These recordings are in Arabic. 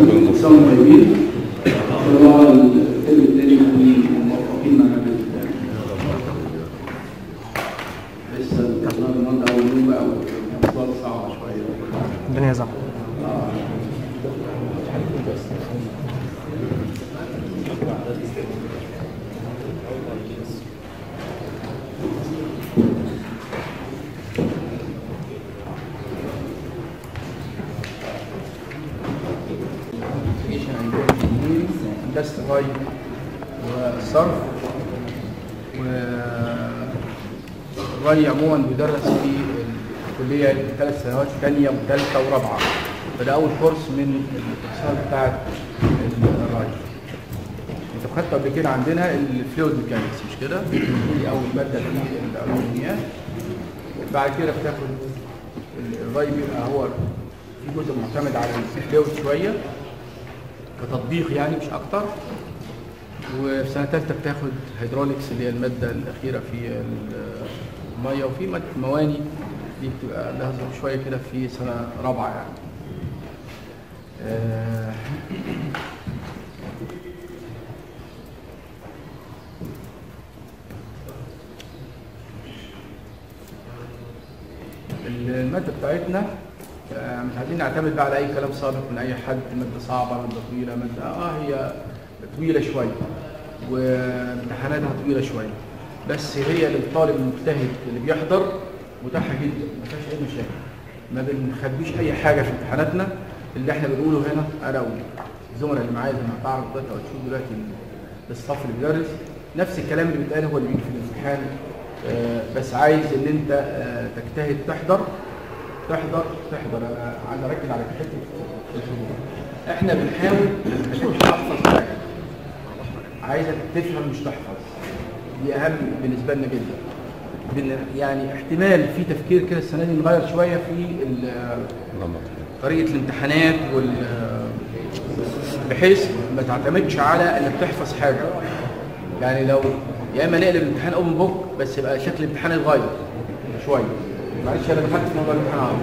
سنة طيبين. الله الفيلم الثاني موفقين معنا بإذن الله. لسه النهارده أول يوم بقى والأسبوع صعبة شوية. الدنيا زحمة. هندسة الري والصرف، والري عموما بيدرس في الكلية ثلاث سنوات، ثانية وثالثة ورابعة، فده أول كورس من الكورسات بتاعت الري. أنت خدت قبل كده عندنا الفلويد ميكانكس مش كده؟ دي أول مادة في علوم المياه. بعد كده بتاخد الري بيبقى هو في جزء معتمد على الفلويد شوية كتطبيق يعني مش اكتر، وفي سنه ثالثه بتاخد هيدروليكس اللي هي الماده الاخيره في الميه، وفي ماده مواني دي بتبقى لها شويه كده في سنه رابعه يعني. الماده بتاعتنا مش عايزين نعتمد بقى على اي كلام سابق من اي حد، ماده صعبه، ماده طويله، ماده هي طويله شويه وامتحاناتها طويله شويه، بس هي للطالب المجتهد اللي بيحضر متاحه جدا، ما فيهاش اي مشاكل، ما بنخبيش اي حاجه في امتحاناتنا. اللي احنا بنقوله هنا انا والزملاء اللي معايا زي ما هتعرف دلوقتي او تشوف دلوقتي الصف اللي بيدرس، نفس الكلام اللي بيتقال هو اللي بيجي في الامتحان، بس عايز ان انت تجتهد تحضر. عايز اركز على حته الحضور. احنا بنحاول مش تحفظ حاجه، عايزك تفهم مش تحفظ، دي اهم بالنسبه لنا جدا. يعني احتمال في تفكير كده السنه دي نغير شويه في طريقه الامتحانات بحيث ما تعتمدش على انك تحفظ حاجه. يعني لو يا اما نقلب الامتحان اوبن بوك بس يبقى شكل الامتحان اتغير شويه. معلش انا دخلت في موضوع الامتحان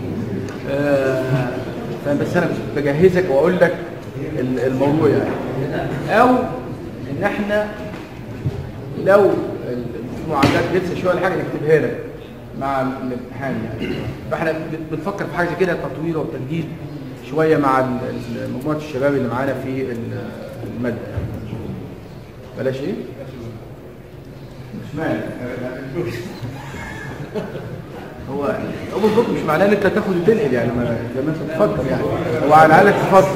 بس انا بجهزك واقول لك الموضوع يعني. او ان احنا لو المعادلات لسه شويه ولا حاجه نكتبها لك مع الامتحان يعني. فاحنا بنفكر في حاجه زي كده، تطوير وتجديد شويه مع مجموعه الشباب اللي معانا في الماده يعني. بلاش ايه؟ مش معنى هو اوبن بوك مش معناه ان انت تاخد وتنقل يعني زي ما انت بتفكر يعني، هو على الاقل تفكر.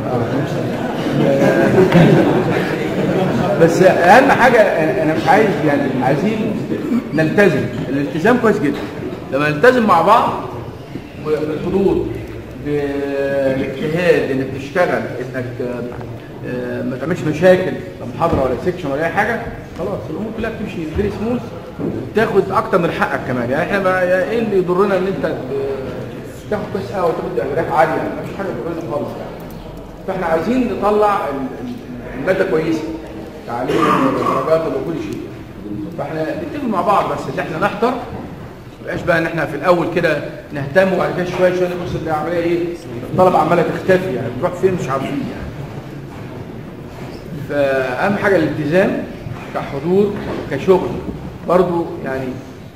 بس اهم حاجه انا مش عايز يعني، عايزين نلتزم. الالتزام كويس جدا، لما نلتزم مع بعض بالحضور بالاجتهاد، انك تشتغل، انك ما تعملش مشاكل لا محاضره ولا سيكشن ولا اي حاجه، خلاص الامور كلها بتمشي فيري سموث، تاخد اكتر من حقك كمان. يعني احنا ايه اللي يضرنا ان انت تاخد كويس قوي وتاخد درجات عاليه؟ مفيش حاجه تضرنا خالص يعني. فاحنا عايزين نطلع الماده كويسه، تعليم ودرجات وكل شيء. فاحنا نتفق مع بعض بس ان احنا نحضر، ما يبقاش بقى ان احنا في الاول كده نهتم وبعد كده شويه نبص العمليه ايه، الطلبه عماله تختفي يعني، بتروح فين مش عارفين يعني. فاهم حاجه الالتزام كحضور كشغل برضو يعني.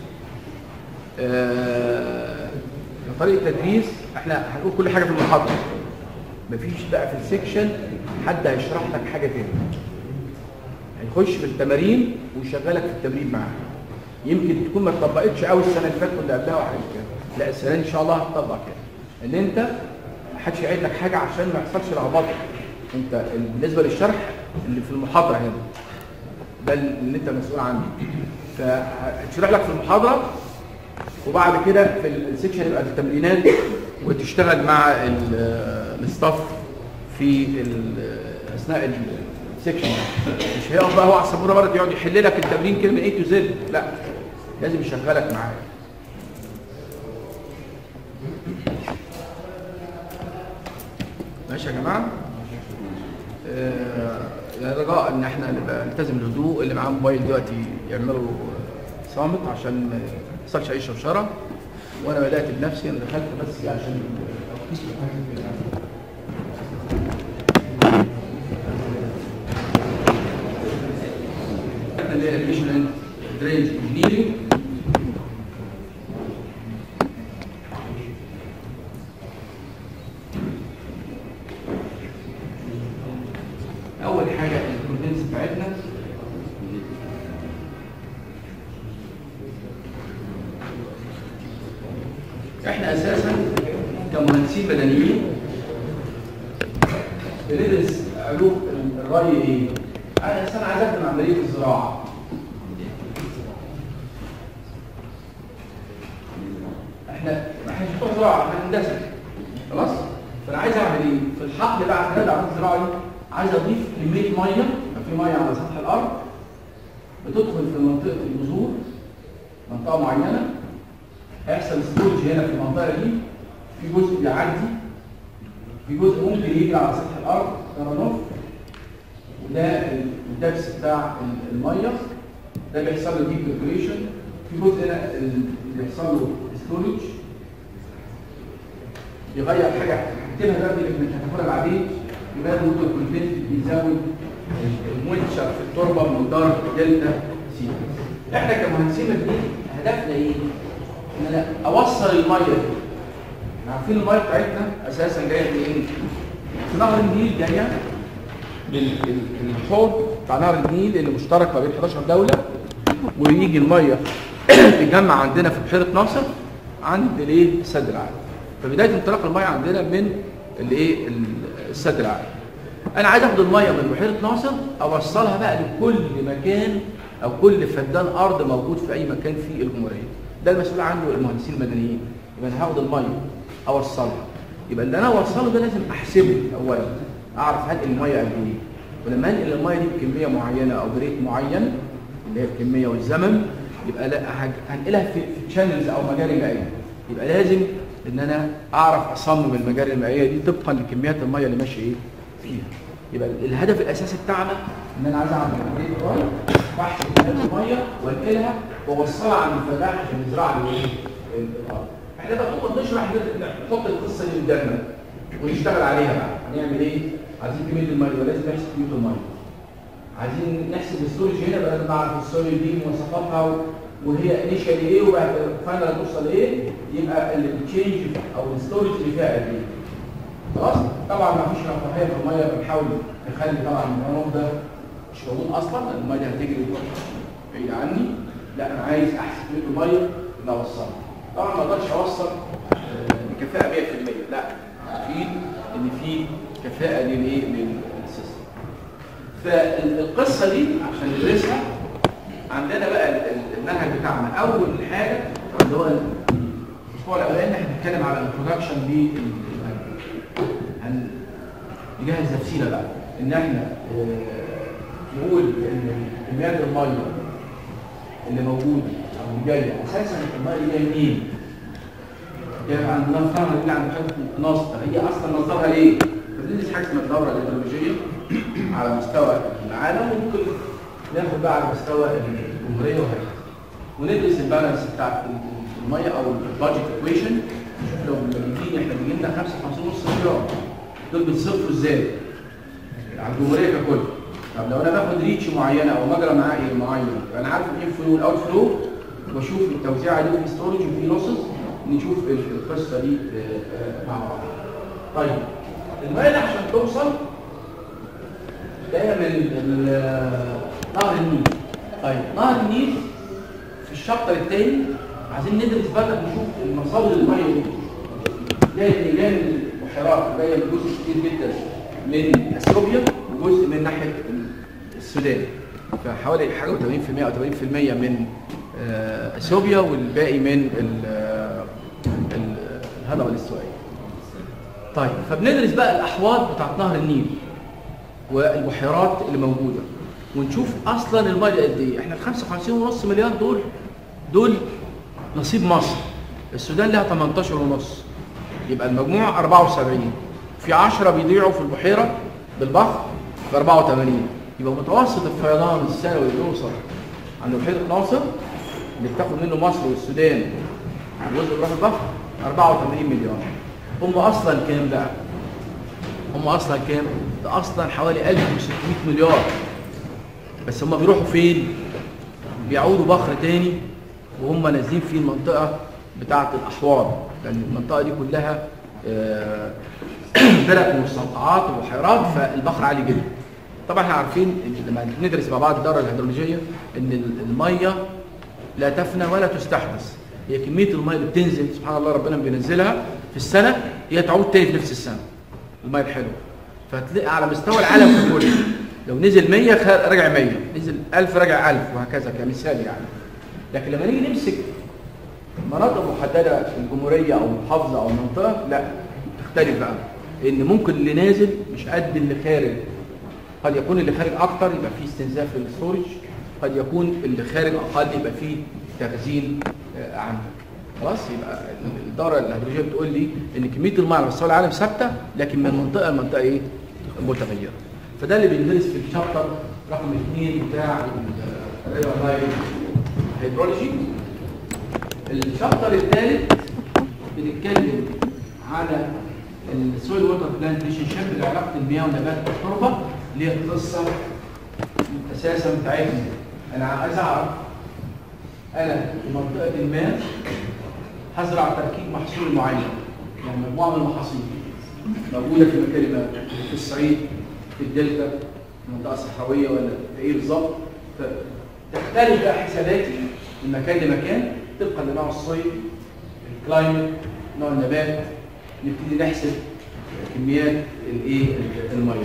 طريقه تدريس احنا هنقول كل حاجه في المحاضره، مفيش بقى في السكشن حد هيشرح لك حاجه تاني، هيخش في التمارين ويشغلك في التمرين معاه. يمكن تكون ما اتطبقتش قوي السنه اللي فاتت واللي قبلها وحاجه كده، لا السنه دي ان شاء الله هتطبق كده، ان انت ما حدش يعيد لك حاجه عشان ما يحصلش لخبطه. انت بالنسبه للشرح اللي في المحاضره هنا ده اللي انت مسؤول عنه، فهتشرح لك في المحاضره وبعد كده في السكشن يبقى التمرينات وتشتغل مع الستاف في اثناء السكشن. مش هيقف بقى هو على السبوره برضه يقعد يحل لك التمرين كده من A to Z، لا لازم يشغلك معاه. ماشي يا جماعه؟ رجاء ان احنا نبقى نلتزم الهدوء. اللي معاه موبايل دلوقتي يعملوا صامت عشان ما يحصلش اي شوشره. وانا بدات بنفسي، انا دخلت بس عشان اللي هي irrigation and drainage engineering. اول حاجه الكوندنس بتاعتنا احنا اساسا كمهندسين مدنيين بندرس علوم الري ايه؟ انا اساسا عايز اخدم عمليه الزراعه. احنا مش بتوع زراعه، احنا هندسه. خلاص؟ فانا عايز اعمل ايه؟ في الحقل بقى خلال العمليه الزراعيه عايز اضيف كميه ميه، في ميه على سطح الارض بتدخل في منطقه البذور، منطقه معينه، هيحصل ستورج هنا في المنطقه دي، في جزء بيعدي، في جزء ممكن يجي على سطح الارض كرنوف، وده الدبس بتاع الميه، ده بيحصل له ديب بريبريشن، في جزء هنا بيحصل له ستورج، يغير حاجه هكتبها دلوقتي لكن هتاخدها بعدين، يبقى الوتر كونتنت بيزود المويتشر في التربه بمقدار دلتا سي. احنا كمهندسين مدنيين هدفنا ايه؟ ان انا اوصل الميه دي. احنا عارفين الميه بتاعتنا اساسا جايه منين؟ في نهر النيل، جايه الحوض بتاع نهر النيل اللي مشترك ما بين 11 دوله، ويجي الميه تتجمع عندنا في بحيره ناصر عند الايه؟ السد العالي. فبدايه انطلاق الميه عندنا من الايه؟ السد العالي. انا عايز اخد الميه من بحيره ناصر اوصلها بقى لكل مكان او كل فدان ارض موجود في اي مكان في الجمهوريه. ده المسؤول عنه المهندسين المدنيين. يبقى انا هاخد الميه اوصلها، يبقى اللي انا اوصله ده لازم احسبه اولا، اعرف هنقل الميه قد ايه، ولما انقل الميه دي بكميه معينه او بريت معين اللي هي الكميه والزمن، يبقى لا هنقلها في تشانلز او مجاري مائيه. يبقى لازم ان انا اعرف اصمم المجاري المائيه دي طبقا لكميات الميه اللي ماشيه ايه فيها. يبقى الهدف الاساسي بتاعنا ان انا عايز اعمل عمليه ري، واحسب كميات الميه وانقلها واوصلها عند الفلاح عشان يزرع لي الارض. احنا بقى طول نشرح نحط القصه دي قدامنا ونشتغل عليها بقى. هنعمل ايه؟ عايزين كميه الميه، ولازم نحسب كميه الميه. عايزين نحسب الستورج هنا، بقى نعرف السويل دي مواصفاتها وهي انيشالي ايه وبعد فاينل توصل ايه، يبقى التشينج او الستورج اللي فيها قد ايه. خلاص؟ طبعا ما فيش رفاهيه في الميه، بنحاول نخلي طبعا الرمل ده مش موجود اصلا، لان الميه دي هتجري بعيد عني. لا انا عايز احسب كميه الميه اللي اوصلها. طبعا ما اقدرش اوصل بكفاءه 100%، لا، في ان في كفاءه للايه؟ للسيستم. فالقصه دي عشان ندرسها عندنا بقى المنهج بتاعنا. اول حاجه اللي هو الاسبوع الاولاني احنا بنتكلم على الانترودكشن نجهز نفسينا بقى ان احنا نقول ان كميات الميه اللي موجوده او اللي جايه اساسا الميه اللي جايه منين؟ جايه عندنا نهر اللي عند بحيره ناصر، هي اصلا مصدرها ايه؟ فبندرس حاجه اسمها الدوره الهيدرولوجيه على مستوى العالم، وممكن ناخد بقى على مستوى الجمهوريه وهكذا، وندرس البالانس بتاعت الميه او البادجت ايكويشن. لو احنا بيجي لنا 55.5 مليار، دول بيتصرفوا ازاي؟ على الجمهوريه ككل. طب لو انا باخد ريتش معينه او مجرى معين انا عارف الان فلو والاوت فلو، واشوف التوزيعه دي في ستورج وفي لوسز، نشوف القصه دي مع بعض. طيب الميه عشان توصل جايه من نهر النيل. طيب نهر النيل في الشابتر الثاني عايزين ندرس بقى نشوف المصادر الميه دي جايه من البحيرات، جايه من جزء كتير جدا من اثيوبيا وجزء من ناحيه السودان، فحوالي حاجه 80% او 80% من اثيوبيا، والباقي من الهضبه الاستوائيه. طيب فبندرس بقى الاحواض بتاعت نهر النيل والبحيرات اللي موجوده، ونشوف اصلا الميه قد ايه. احنا ال 55.5 مليار دول نصيب مصر. السودان لها 18.5، يبقى المجموع 74. في 10 بيضيعوا في البحيره بالبحر ب 84، يبقى متوسط الفيضان السنوي اللي يوصل عند بحيره ناصر اللي بتاخد منه مصر والسودان والجزء بيروح البحر 84 مليار. هم اصلا كام بقى؟ هم اصلا كام؟ ده اصلا حوالي 1600 مليار. بس هم بيروحوا فين؟ بيعودوا بخر تاني وهم نازلين في المنطقه بتاعه الاحواض، لان المنطقه دي كلها فرق ومستنقعات وبحيرات، فالبخر عالي جدا. طبعا احنا عارفين لما ندرس مع بعض الدوره الهيدرولوجيه ان الميه لا تفنى ولا تستحدث، هي كميه الميه اللي بتنزل سبحان الله ربنا بينزلها في السنه هي تعود تاني في نفس السنه، الميه الحلوه. فتلاقي على مستوى العالم كله لو نزل 100 رجع 100، نزل 1000 رجع 1000، وهكذا كمثال يعني. لكن لما نيجي نمسك مناطق محدده الجمهوريه او المحافظه او المنطقه، لا تختلف بقى، لان ممكن اللي نازل مش قد اللي خارج. قد يكون اللي خارج اكتر يبقى فيه استنزاف للستورج، قد يكون اللي خارج اقل يبقى فيه تخزين عندك. خلاص، يبقى الدوره الهيدرولوجيه بتقول لي ان كميه الميه على مستوى العالم ثابته، لكن من منطقه لمنطقه ايه؟ متغيره. فده اللي بندرس في الشابتر رقم 2 بتاع الهيدرولوجي. الشابتر الثالث بنتكلم على السويل ووتر بلانت ريليشن شيب، علاقه المياه والنبات بالتربه، اللي هي القصه اساسا بتاعتنا. انا عايز اعرف انا في منطقه ما هزرع تركيب محصول معين، يعني مجموعه من المحاصيل موجوده في مكان ما، في الصعيد، في الدلتا، في منطقه صحراويه، ولا في ايه بالظبط. فتختلف بقى حساباتي من مكان لمكان طبقا لنوع الصيد، الكلايمت، نوع النبات، نبتدي نحسب كميات الايه الميه.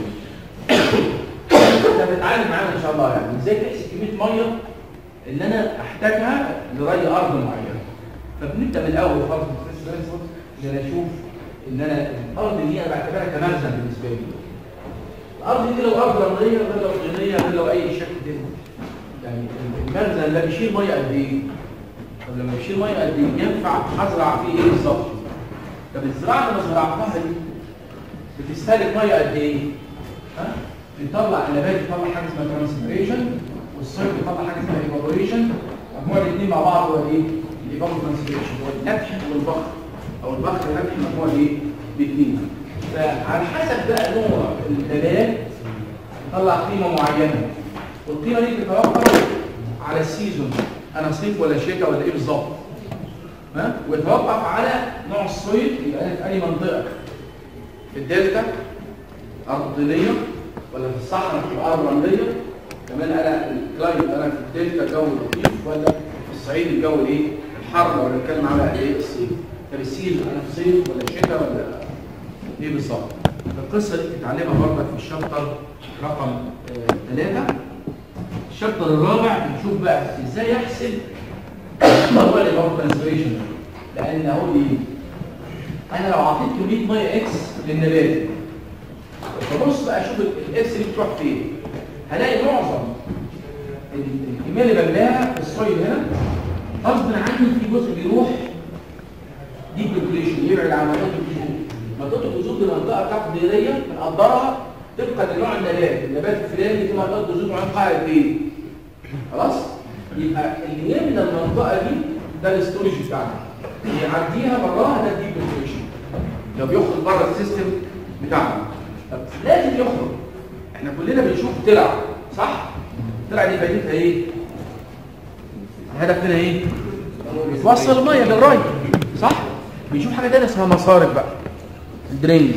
انت بتتعلم معانا ان شاء الله يعني ازاي تحسب كميه ميه اللي انا احتاجها لري ارض معينه. فبنبدا من الاول خالص ان انا اشوف ان انا الارض دي انا بعتبرها كمخزن بالنسبه لي. الارض دي لو ارض رمليه غير لو طينيه غير لو اي شكل تاني. يعني المخزن ده بيشيل ميه قد ايه؟ طب لما يشيل ميه قد ايه ينفع ازرع فيه ايه بالظبط؟ طب الزراعه اللي زرعتها دي بتستهلك ميه قد ايه؟ بيطلع النبات يطلع حاجه اسمها ترانسبيريشن، والصيد بيطلع حاجه اسمها ايفابوريشن. مجموع الاثنين مع بعض هو ايه؟ الايفابور ترانسبيريشن، هو النبح والبخر، او البخر والنبح مجموع ايه؟ الاثنين. فعلى حسب بقى نوع النبات يطلع قيمه معينه، والقيمه دي بتتوقف على السيزون، انا صيف ولا شتاء ولا ايه بالظبط. ويتوقف على نوع الصيد، يبقى انا في اي منطقه، في الدلتا ارض طينيه ولا في الصحراء في ارض رمليه، كمان انا الكلايمت انا في الدلتا الجو لطيف ولا في الصعيد الجو الايه الحر، ولا نتكلم على ايه الصيف. طب السيزون انا في صيف ولا شتاء ولا ايه بالظبط. القصه دي بتتعلمها برضه في الشابتر رقم 3. الشابتر الرابع بنشوف بقى ازاي احسب موضوع الايفابور ترانسبيريشن، لان اقول ايه؟ انا لو اعطيت كميه ميه اكس للنبات، فبص بقى اشوف الاكس دي بتروح فين. هلاقي معظم الكميه اللي بملاها في الصيد هنا غصب عني في جزء بيروح ديب بريكوليشن، يبعد عن منطقه الجذور. منطقه الجذور دي منطقه تقديريه بنقدرها طبقا لنوع النبات الفلاني في منطقه جذور معينه قد ايه. خلاص؟ يبقى اللي يملى المنطقه دي ده الاستورج بتاعنا، يعديها براها ده الديب بريكوليشن. لو بيخرج بره السيستم بتاعنا طب لازم يخرج. احنا كلنا بنشوف ترع، صح؟ الترع دي فايدتها ايه؟ الهدف منها ايه؟ بتوصل الميه للري، صح؟ بنشوف حاجه تانيه اسمها مصارف بقى، الدرينز.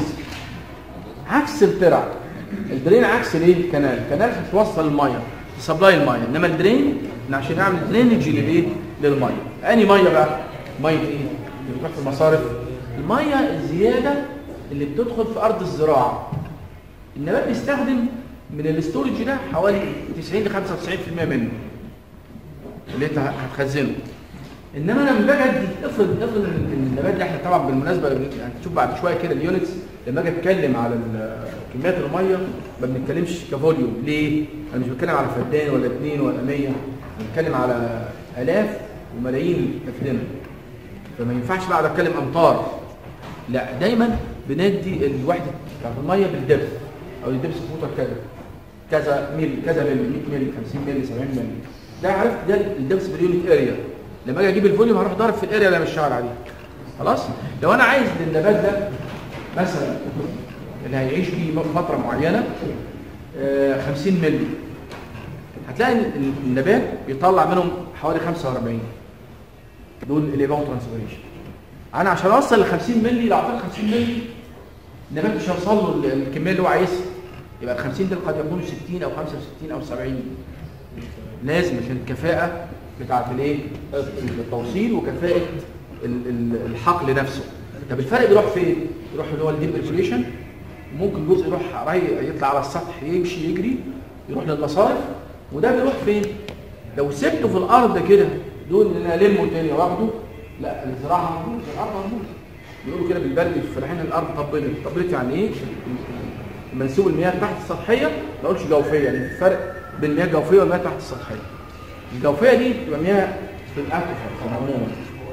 عكس الترع، الدرين عكس الايه؟ الكنال. الكنال بتوصل الميه، تسبلاي الميه، انما الدرين عشان نعمل درينج للايه؟ للميه. انهي ميه بقى؟ ميه ايه؟ اللي بتروح في المصارف، الميه الزياده اللي بتدخل في ارض الزراعه. النبات بيستخدم من الاستورج ده حوالي 90 ل 95% منه اللي انت هتخزنه. انما انا لما باجي ادي افرض النبات ده، احنا طبعا بالمناسبه هنشوف بعد شويه كده اليونتس، لما اجي اتكلم على كميات الميه ما بنتكلمش كفوليوم. ليه؟ انا مش بتكلم على فدان ولا 2 ولا 100، بنتكلم على الاف وملايين الافدان. فما ينفعش بقى اتكلم امتار، لا دايما بندي الوحده بتاعت الميه بالدبس، او الدبس فوتر كذا ملي، كذا ملي، 100 ملي، 50 ملي، 70 ملي. ده عارف ده الدبس باليونت اريا. لما اجي اجيب الفوليوم هروح ضارب في الاريا اللي انا مش شغال عليها. خلاص؟ لو انا عايز للنبات ده مثلا اللي هيعيش فيه فتره معينه 50 ملي، هتلاقي النبات بيطلع منهم حوالي 45 دول الايفابوترانسبيريشن. انا عشان اوصل ل 50 مللي، لو اعطيت 50 مللي النبات مش هيوصل له الكميه اللي هو عايزها، يبقى ال 50 دول قد يكونوا 60 او 65 او 70. لازم عشان الكفاءه بتاعه الايه؟ التوصيل وكفاءه الحقل نفسه. طب الفرق بيروح فين؟ يروح اللي هو الديب ريجوليشن، ممكن جزء يروح يطلع على السطح يمشي يجري يروح للمصارف، وده بيروح فين؟ لو سبته في الارض كده دول ان انا المه تاني واخده، لا الزراعه هتبوظ، الارض هتبوظ. بيقولوا كده بالبلدي الفلاحين الارض طبلت يعني ايه؟ منسوب المياه تحت السطحيه، ما اقولش جوفيه، يعني الفرق بين المياه الجوفيه والمياه تحت السطحيه. الجوفيه دي بتبقى مياه في الاكوفر عموما،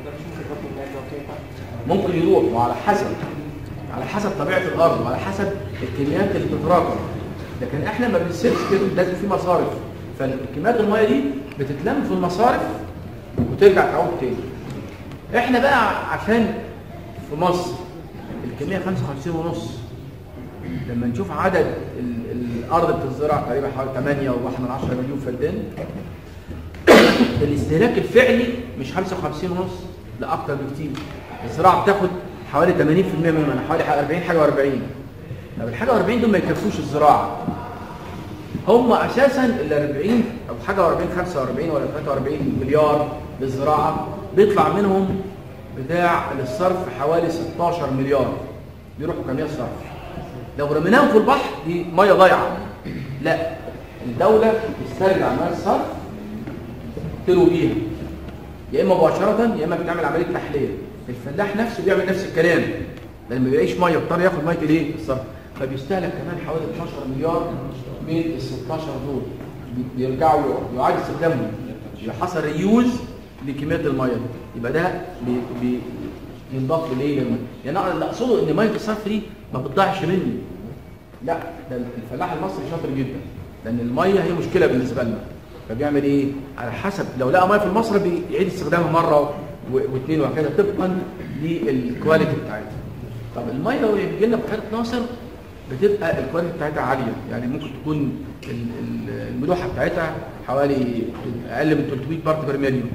ممكن يروح وعلى حسب طبيعه الارض وعلى حسب الكميات اللي بتتراكم. لكن احنا ما بنسيبش كده، لازم في مصارف، فالكميات الميه دي بتتلم في المصارف وترجع تعود تاني. احنا بقى عشان في مصر الكميه 55.5، لما نشوف عدد الارض بتزرع تقريبا حوالي 8.1 مليون فدان، الاستهلاك الفعلي مش 55.5، لا اكتر بكتير. الزراعه بتاخد حوالي 80% منها، حوالي 40 حاجه و40. طب الحاجه و40 دول ما يكفوش الزراعه، هم اساسا ال 40 او حاجه و40 45 ولا 43 مليار للزراعه، بيطلع منهم بتاع للصرف حوالي 16 مليار بيروحوا كمية صرف. لو رميناهم في البحر دي ميه ضايعه، لا الدوله تسترجع مياه الصرف تلو بيها، يا اما مباشره يا اما بتعمل عمليه تحليه. الفلاح نفسه بيعمل نفس الكلام، لان ما بيلاقيش ميه بيضطر ياخد ميه الايه؟ الصرف، فبيستهلك كمان حوالي 12 مليار من ال 16 دول بيرجعوا يعاد استخدامهم، يبقى حصل ريوز لكميه الميه دي. يبقى ده ينضاف ليه للميه. يعني انا اللي اقصده ان ميه الصرف دي ما بتضيعش مني، لا ده الفلاح المصري شاطر جدا، لان الميه هي مشكله بالنسبه لنا، فبيعمل ايه؟ على حسب لو لقى ميه في المصرف بيعيد استخدامها مره واثنين وهكذا طبقا للكواليتي بتاعتها. طب الميه لو بيجي لنا بحيره ناصر بتبقى الكواليتي بتاعتها عاليه، يعني ممكن تكون الملوحه بتاعتها حوالي اقل من 300 بارت بير مليون.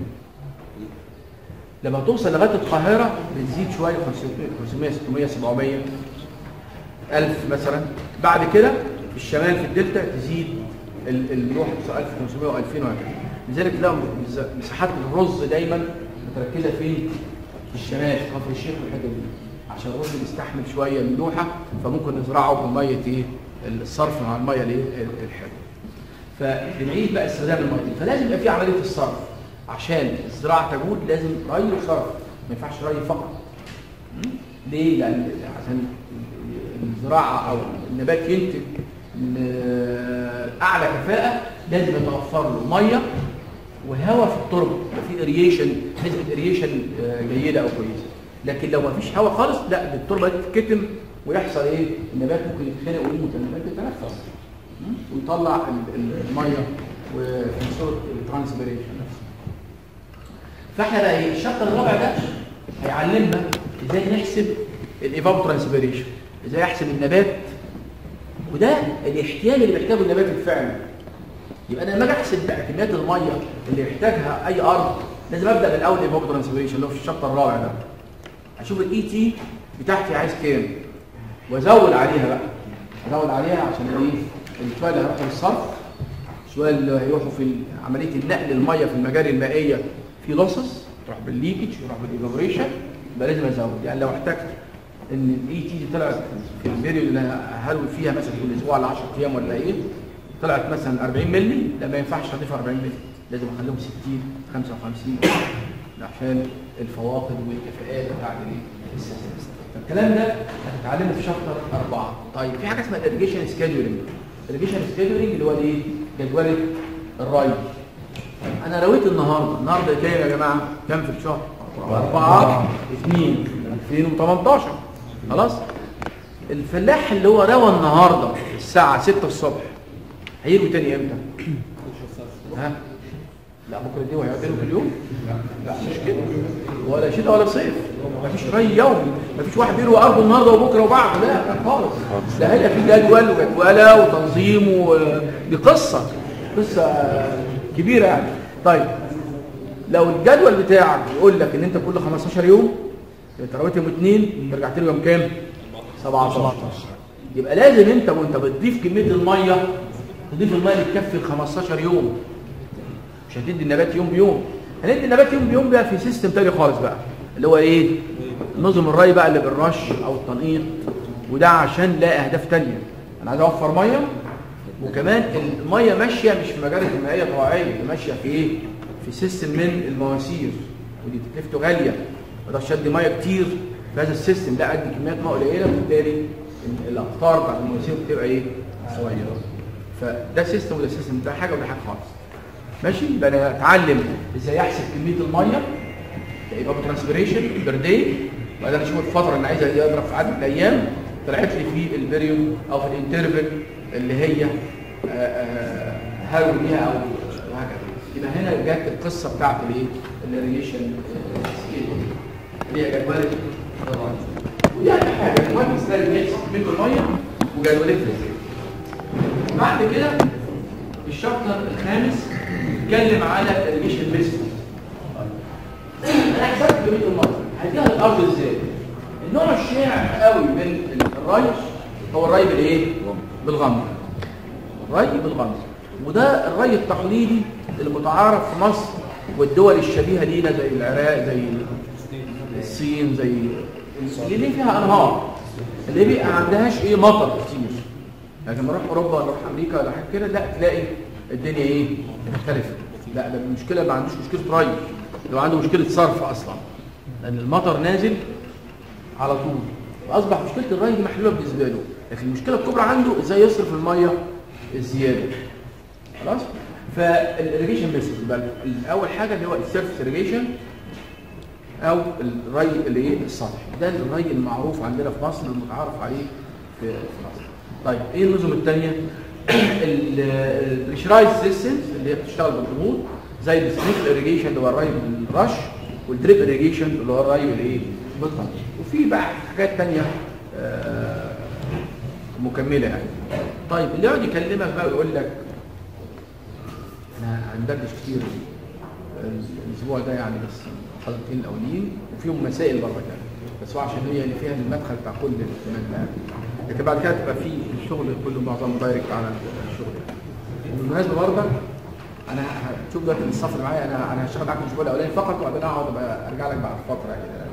لما توصل لغايه القاهره بتزيد شويه 500 600 700 1000 مثلا. بعد كده في الشمال في الدلتا تزيد الملوحه 1500 و2000 وهكذا. لذلك تلاقوا مساحات الرز دايما متركزه في الشمال في كفر الشيخ والحته دي، عشان الرز بيستحمل شويه الملوحه، فممكن نزرعه بميه ايه؟ الصرف مع الميه الايه؟ الحلوه. فبنعيد بقى استخدام الميه، فلازم يبقى في عمليه الصرف عشان الزراعه تجود، لازم ري وصرف، ما ينفعش ري فقط. ليه؟ لان عشان الزراعه او النبات ينتج اعلى كفاءه لازم يتوفر له ميه وهواء في التربه، يبقى في اريشن، نسبه اريشن جيده او كويسه. لكن لو ما فيش هواء خالص، لا التربه تتكتم ويحصل ايه؟ النبات ممكن يتخنق ويموت، النبات يتنفس ويطلع الميه وفي صوره الترانسبيريشن. فاحنا بقى ايه؟ الشابتر الرابع ده هيعلمنا ازاي نحسب الايفابوترانسبيريشن، ازاي احسب النبات، وده الاحتياج اللي بيحتاجه النبات الفعلي. يبقى انا لما اجي احسب بقى كميات الميه اللي يحتاجها اي ارض، لازم ابدا بالاول الايفابوترانسبيريشن اللي هو في الشابتر الرابع ده. اشوف الاي تي بتاعتي عايز كام وازود عليها بقى، ازود عليها عشان ايه؟ الشويه اللي هيروحوا للصرف، الشويه اللي هيروحوا في عمليه النقل الميه في المجاري المائيه في لوسس، تروح بالليكج يروح بالايفابوريشن، يبقى لازم ازود. يعني لو احتجت ان الاي تي دي طلعت في البيريود اللي هلوي فيها مثلا في الاسبوع ل 10 ايام ولا ايه، طلعت مثلا 40 مللي، لا ما ينفعش اضيف 40 مللي، لازم اخليهم 60 55 عشان الفواقد والكفاءات بتاعت السيستم. الكلام ده هتتعلمه في شابتر 4. طيب في حاجه اسمها الاريجيشن سكيدولينج. الاريجيشن سكيدولينج اللي هو ايه؟ جدوله الري. انا رويت النهارده كام يا جماعه؟ كام في الشهر؟ 4/2/2018. خلاص؟ الفلاح اللي هو روى النهارده الساعه 6 الصبح هيجوا تاني امتى؟ ها؟ لا بكره دي وهيعملوا في اليوم؟ لا مش كده، ولا شتاء ولا صيف، مفيش ري يومي، مفيش واحد بيروي ارضه النهارده وبكره وبعده، لا خالص. لا هيبقى في جدول وجدوله وتنظيم، ودي قصه قصه كبيره يعني. طيب لو الجدول بتاعك يقول لك ان انت كل 15 يوم انت رويت يوم 2 رجعت له يوم كام؟ 17. يبقى لازم انت وانت بتضيف كميه الميه تضيف الميه اللي تكفي ال 15 يوم. مش هتدي النبات يوم بيوم، هندي النبات يوم بيوم بقى في سيستم تاني خالص بقى اللي هو ايه؟ نظم الري بقى اللي بالرش او التنقيط، وده عشان لا اهداف تانية. انا عايز اوفر ميه، وكمان الميه ماشيه مش في مجاري المائيه طبيعيه، ماشيه في ايه؟ في سيستم من المواسير، ودي تكلفته غاليه، ما اقدرش ادي ميه كتير في هذا السيستم، لا ادي كميات ميه قليله، وبالتالي الاقطار بتاعت المواسير بتبقى ايه؟ صغيره. فده سيستم وده سيستم، ده حاجه وده حاجه خالص. ماشي؟ يبقى انا اتعلم ازاي احسب كميه الميه يبقى ترانسبيريشن بير داي، وبعدين اشوف الفتره اللي عايزها دي اضرب في عدد الايام طلعت لي في البريود او في الانترفال اللي هي هاو ليها او وهكذا. يبقى هنا جت القصه بتاعت الايه؟ الريليشن سكيل اللي هي جدول طبعا. ودي حاجه المهم ازاي نحسب كميه الميه وجدولتها ازاي. بعد كده الشابتر الخامس بيتكلم على الريليشن ميثود. انا حسبت كميه الميه هديها الارض ازاي؟ النوع الشائع قوي من الري هو الري بالايه؟ بالغمر. الري بالغمر، وده الري التقليدي المتعارف في مصر والدول الشبيهه لينا زي العراق، زي الصين، زي اللي فيها انهار، اللي بيبقى ما عندهاش ايه؟ مطر كتير. لكن لما نروح اوروبا ولا نروح امريكا ولا حاجه كده، لا تلاقي الدنيا ايه؟ مختلفه. لا ده المشكله ما عندوش مشكله ري، لو عنده مشكله صرف اصلا، لان المطر نازل على طول، فاصبح مشكله الري دي محلوله بالنسبه له. لكن المشكله الكبرى عنده ازاي يصرف الميه الزياده. خلاص؟ فالإريجيشن ميثود يبقى اول حاجه اللي هو السيرفيس إريجيشن او الري اللي ايه؟ السطحي. ده الري المعروف عندنا في مصر المتعارف عليه في مصر. طيب ايه النظم الثانيه؟ البريشرايز سيستمز اللي هي بتشتغل بالضغوط، زي السبرينكل إريجيشن اللي هو الري بالرش، والدريب إريجيشن اللي هو الري بالايه؟ بالتنقيط. وفي بقى حاجات ثانيه مكمله يعني. طيب اللي يقعد يكلمك بقى ويقول لك احنا هندردش كتير الاسبوع ده يعني، بس الحلقتين الاولين وفيهم مسائل برضه يعني، بس هو عشان هي اللي فيها المدخل بتاع كل الماده، لكن بعد كده تبقى في الشغل كله معظمه دايركت على الشغل. بالمناسبه برضه انا هتشوف دلوقتي الصف اللي معايا، انا هشتغل معاك الاسبوع الاولاني فقط، وبعدين اقعد ارجع لك بعد فتره كده.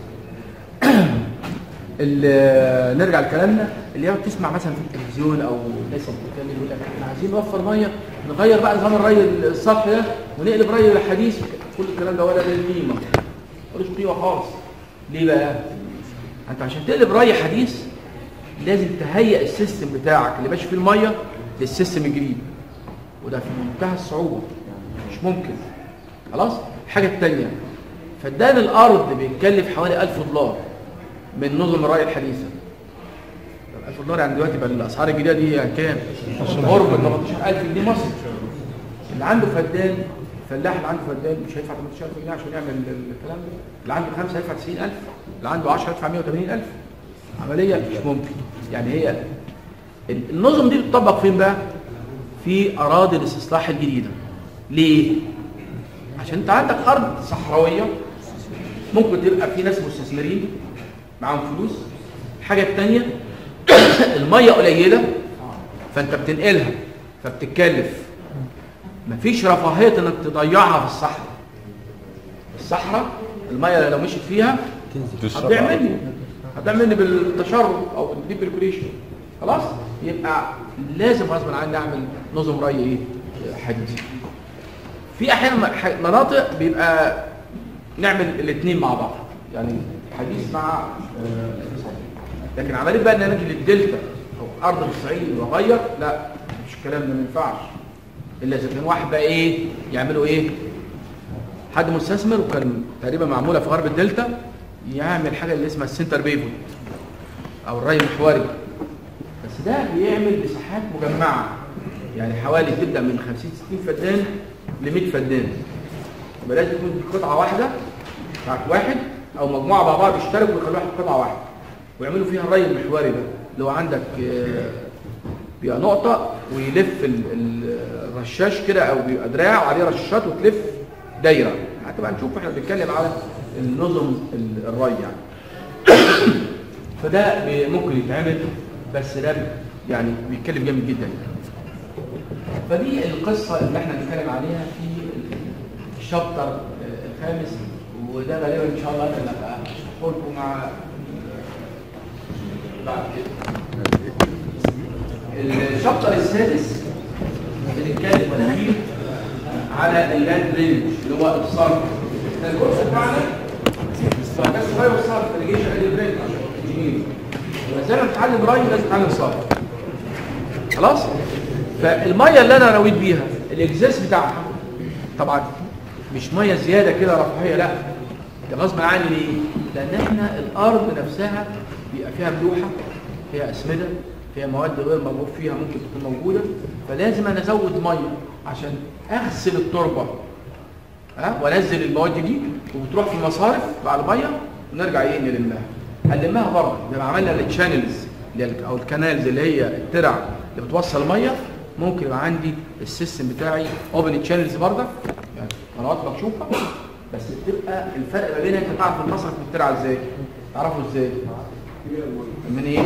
نرجع لكلامنا. اللي يقعد تسمع مثلا في التلفزيون او الناس اللي بتتكلم يقول لك احنا عايزين نوفر ميه، نغير بقى نظام الري السطحي ده ونقلب ري الحديث، كل الكلام ده ولا له قيمه، ملوش قيمه خالص. ليه بقى؟ انت عشان تقلب ري حديث لازم تهيئ السيستم بتاعك اللي ماشي فيه الميه للسيستم الجديد، وده في منتهى الصعوبه، مش ممكن. خلاص؟ الحاجه الثانيه، فدان الارض بيتكلف حوالي $1000 من نظم الري الحديثه. $1000 يعني دلوقتي بقى الاسعار الجديده دي يعني كام؟ قرب 18000 جنيه مصري. اللي عنده فدان، الفلاح اللي عنده فدان مش هيدفع 18000 جنيه عشان يعمل الكلام ده. اللي عنده 5 هيدفع 90000، اللي عنده 10 هيدفع 180000. عمليه مش ممكن. يعني هي النظم دي بتطبق فين بقى؟ في اراضي الاستصلاح الجديده. ليه؟ عشان انت عندك ارض صحراويه ممكن تبقى في ناس مستثمرين معاهم فلوس. الحاجه الثانيه الميه قليله فانت بتنقلها فبتتكلف. مفيش رفاهيه انك تضيعها في الصحراء. الصحراء الميه لو مشيت فيها هتضيع مني بالتشرب او بالديب بريكوليشن. خلاص؟ يبقى لازم غصب عني نعمل نظم ري ايه؟ حديث. في احيانا مناطق بيبقى نعمل الاثنين مع بعض، يعني حديث مع لكن عمليه بقى ان انا اجي للدلتا او ارض الصعيد واغير، لا مش الكلام ده، ما ينفعش الا اذا كان واحد بقى ايه يعملوا ايه؟ حد مستثمر، وكان تقريبا معموله في غرب الدلتا، يعمل حاجه اللي اسمها السنتر بيفوت او الري المحوري. بس ده بيعمل مساحات مجمعه، يعني حوالي تبدا من 50-60 فدان ل 100 فدان. يبقى لازم تكون قطعه واحده بتاعت واحد او مجموعه مع بعض يشتركوا ويخلوا واحد قطعه واحده ويعملوا فيها الري المحوري ده، اللي هو عندك بيبقى نقطه ويلف الرشاش كده، او بيبقى دراع وعليه رشاشات وتلف دايره. هتبقى نشوف احنا بنتكلم على النظم الري يعني. فده ممكن يتعمل، بس ده يعني بيتكلم جامد جدا. فدي القصه اللي احنا بنتكلم عليها في الشابتر الخامس، وده غالبا ان شاء الله انا هبقى اشرحه لكم مع بعد كده. الشابتر السادس بنتكلم فيه على اللاند درينج اللي هو الصرف. ده الكورس بتاعنا بس صغير الصرف irrigation and drainage عشان زي ما بتتعلم ري لازم تتعلم صرف. خلاص؟ فالميه اللي انا رويت بيها الاكزاس بتاعها طبعا مش ميه زياده كده رفاهيه، لا ده غصب عني. ليه؟ لان احنا الارض نفسها بيبقى فيها ملوحه، فيها اسمده، فيها مواد غير مرغوب فيها ممكن تكون موجوده، فلازم انا ازود ميه عشان اغسل التربه وانزل المواد دي، وبتروح في المصارف مع الميه ونرجع نلمها. هنلمها بره زي ما عملنا التشانلز او الكانالز اللي هي الترع اللي بتوصل ميه. ممكن يبقى عندي السيستم بتاعي اوبن تشانلز برضه، يعني قنوات مكشوفه، بس بتبقى الفرق ما بينها. انت تعرف المصرف من الترعه ازاي؟ تعرفه ازاي؟ من ايه؟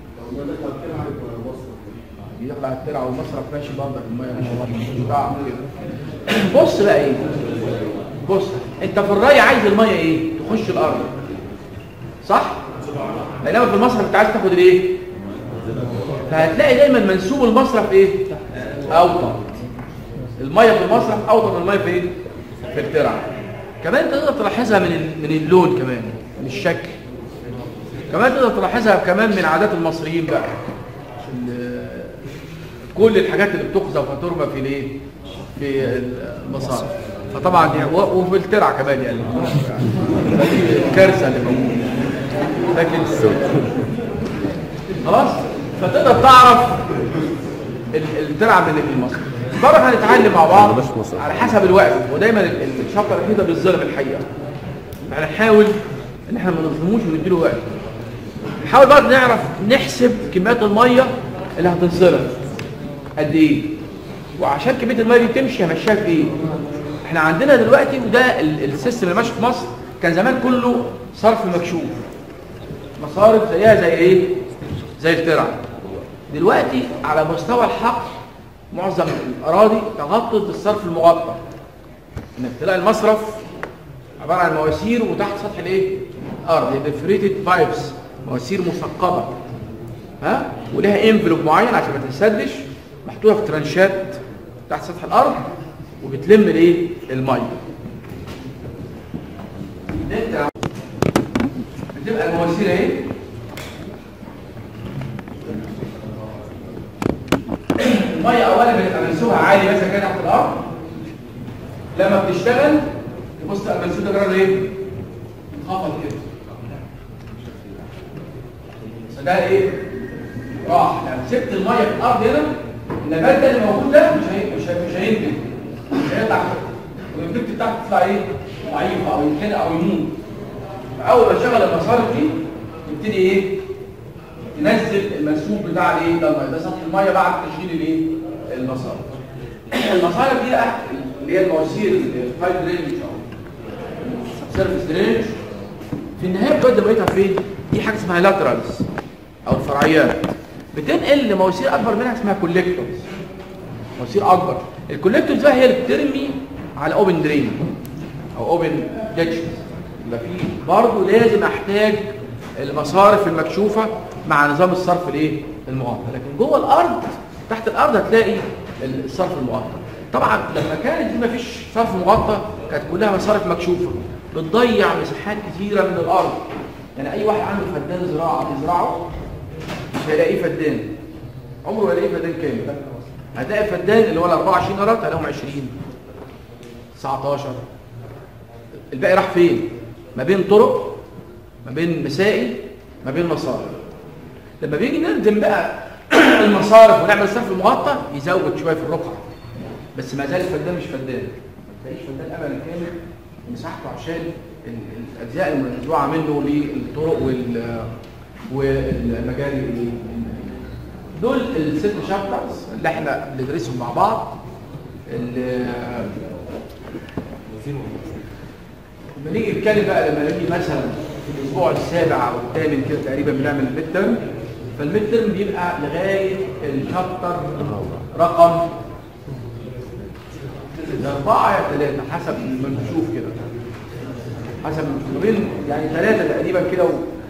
يدخل على الترعه والمصرف ماشي برضه، الميه مش بتاع كده. بص بقى ايه؟ بص انت في الري عايز الميه ايه؟ تخش الارض، صح؟ بينما في المصرف انت عايز تاخد الايه؟ فهتلاقي دايما منسوب المصرف ايه؟ اوطى. الميه في المصرف اوطى من الميه في ايه؟ في الترعه. كمان تقدر تلاحظها من اللون، كمان من الشكل، كمان تقدر تلاحظها كمان من عادات المصريين بقى. كل الحاجات اللي بتخزى وترمى في الايه؟ في المصارف. فطبعا دي وفي الترعه كمان يعني الكارثه اللي موجوده. لكن خلاص فتقدر تعرف الترعه من المصرف. برضه هنتعلم مع بعض على حسب الوقت، ودايما الشابتر كده بالظلم الحقيقه. هنحاول ان احنا ما نظلموش ونديله وقت. نحاول بقى نعرف نحسب كميات الميه اللي هتنصرف قد ايه، وعشان كميه الميه دي تمشي همشيها في ايه. احنا عندنا دلوقتي، وده السيستم اللي ماشي في مصر، كان زمان كله صرف مكشوف، مصارف زيها زي ايه؟ زي الترعه. دلوقتي على مستوى الحقل معظم الاراضي تغطت بالصرف المغطى، انك تلاقي المصرف عباره عن مواسير وتحت سطح الايه؟ الارض، بريفريتد بايبس، مواسير مثقبه ولها انفلوب معين عشان ما تتسدش، محطوطه في ترانشات تحت سطح الارض وبتلم الايه؟ الميه. انت بتبقى المواسير اهي، الميه اولا بتبقى منسوبها عالي مثلا كده تحت الارض، لما بتشتغل تبص على المنسوب ده جرى ايه؟ انخفض كده. فده ايه؟ راح. لو سبت الميه في الارض هنا، النبات ده اللي موجود ده مش هينتج، مش هيطلع، والنبات بتاعته تطلع ايه؟ ضعيفه او يتخنق او يموت. فاول ما شغل المصارف دي يبتدي ايه؟ تنزل المنسوب بتاع الايه؟ ده الميه، ده سطح الميه بعد تشغيل الايه؟ المصارف. المصارف دي بقى اللي هي المواسير البايب درينج او سيرفيس درينج، في النهايه بجد ميتها فين؟ دي حاجه اسمها لاترالز او الفرعيات، بتنقل لمواسير اكبر منها اسمها كوليكتورز، مواسير اكبر. الكوليكتورز بقى هي اللي بترمي على اوبن درين او اوبن ديتشز. يبقى في برضه لازم احتاج المصارف المكشوفه مع نظام الصرف الايه؟ المغطى. لكن جوه الارض تحت الارض هتلاقي الصرف المغطى. طبعا لما كانت دي مفيش صرف مغطى كانت كلها مصارف مكشوفه، بتضيع مساحات كثيره من الارض. يعني اي واحد عنده فدان زراعه يزرعه مش هيلاقيه فدان، عمره ما هيلاقيه فدان كامل. هتلاقي الفدان اللي هو ال 24 قرط هتلاقيهم 20 19. الباقي راح فين؟ ما بين طرق، ما بين مسائي، ما بين مصارف. لما بيجي نردم بقى المصارف ونعمل صرف مغطى يزود شويه في الرقعه، بس ما زال الفدان مش فدان، ما تلاقيش فدان ابدا كامل مساحته عشان الاجزاء المنزوعه منه للطرق والمجاري دول الست شابترز اللي احنا بندرسهم مع بعض. لما نيجي نتكلم بقى، لما نيجي مثلا في الاسبوع السابع او الثامن كده تقريبا بنعمل الميد ترم، فالميد ترم بيبقى لغايه الشابتر رقم 4 يا 3 حسب ما نشوف كده، حسب بين يعني 3 تقريبا كده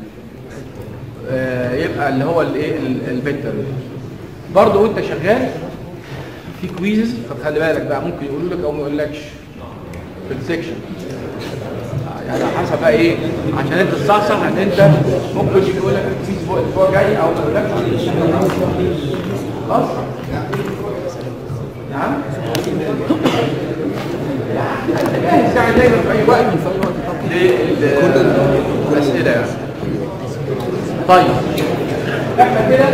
يبقى اللي هو الايه الميد ترم. برضه وانت شغال في كويزز، فخلي بالك بقى ممكن يقولوا لك او ما يقولكش في السكشن، يعني حسب بقى ايه عشان انت تصحصح ان انت ممكن يقول لك الكويز الاسبوع الجاي او ما يقولكش. خلاص نعم انت جاهز يعني دايما في اي وقت للاسئله يعني. طيب احنا كده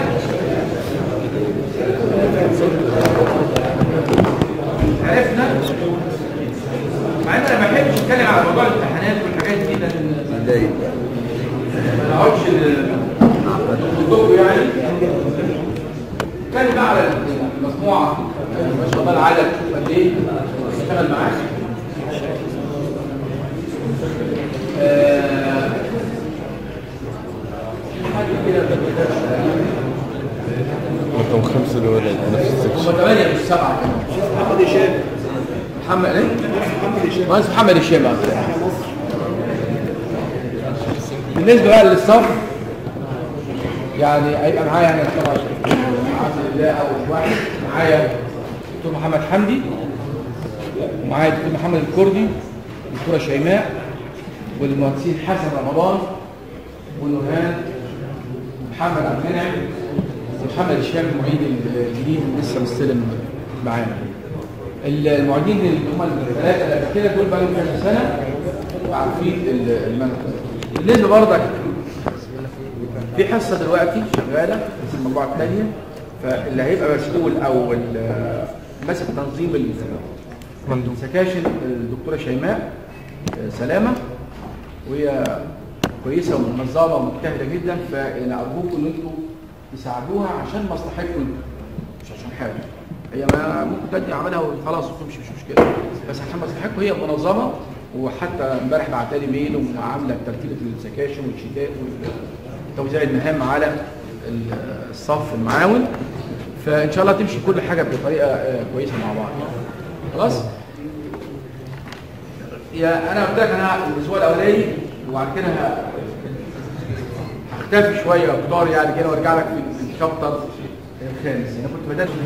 عرفنا، مع ان انا ما بحبش اتكلم على موضوع الامتحانات والحاجات دي لان ما اقعدش الدكتور يعني. اتكلم بقى على المجموعه ما شاء الله العدد قد ايه اشتغل معاك. رقم 5 الولد نفس السكشن. هم 8 مش 7 كمان. محمد هشام. محمد ايه؟ مهندس محمد هشام. بالنسبه بقى للصف يعني هيبقى معايا انا طبعا الحمد لله اول واحد معايا دكتور محمد حمدي، ومعايا دكتور محمد الكردي، دكتوره شيماء، والمهندسين حسن رمضان ونورهان ومحمد عبد المنعم ومحمد هشام المعيد الجديد اللي لسه مستلم معانا. المعيدين اللي هم الثلاثه اللي قبل كده دول بقى لهم كذا سنه وعارفين المنهج. بالنسبه برضك في حصه دلوقتي شغاله في المجموعه الثانيه، فاللي هيبقى مسؤول او ماسك تنظيم السكاشن الدكتوره شيماء سلامه، وهي كويسه ومنظمه ومجتهده جدا، فانا ارجوكم ان انتم تساعدوها عشان مصلحتكم مش عشان حاجه. هي ما ممكن تدي عملها وخلاص وتمشي مش مشكله، بس عشان مصلحتكم هي منظمه، وحتى امبارح بعت لي ميل وعامله ترتيبه السكاشن والشتات وتوزيع المهام على الصف المعاون، فان شاء الله تمشي كل حاجه بطريقه كويسه مع بعض. خلاص؟ يا انا قلت لك انا الاسبوع الاولاني وبعد كده هختفي شويه اقدار يعني كده وارجع لك في الشابتر الخامس. انا كنت بدات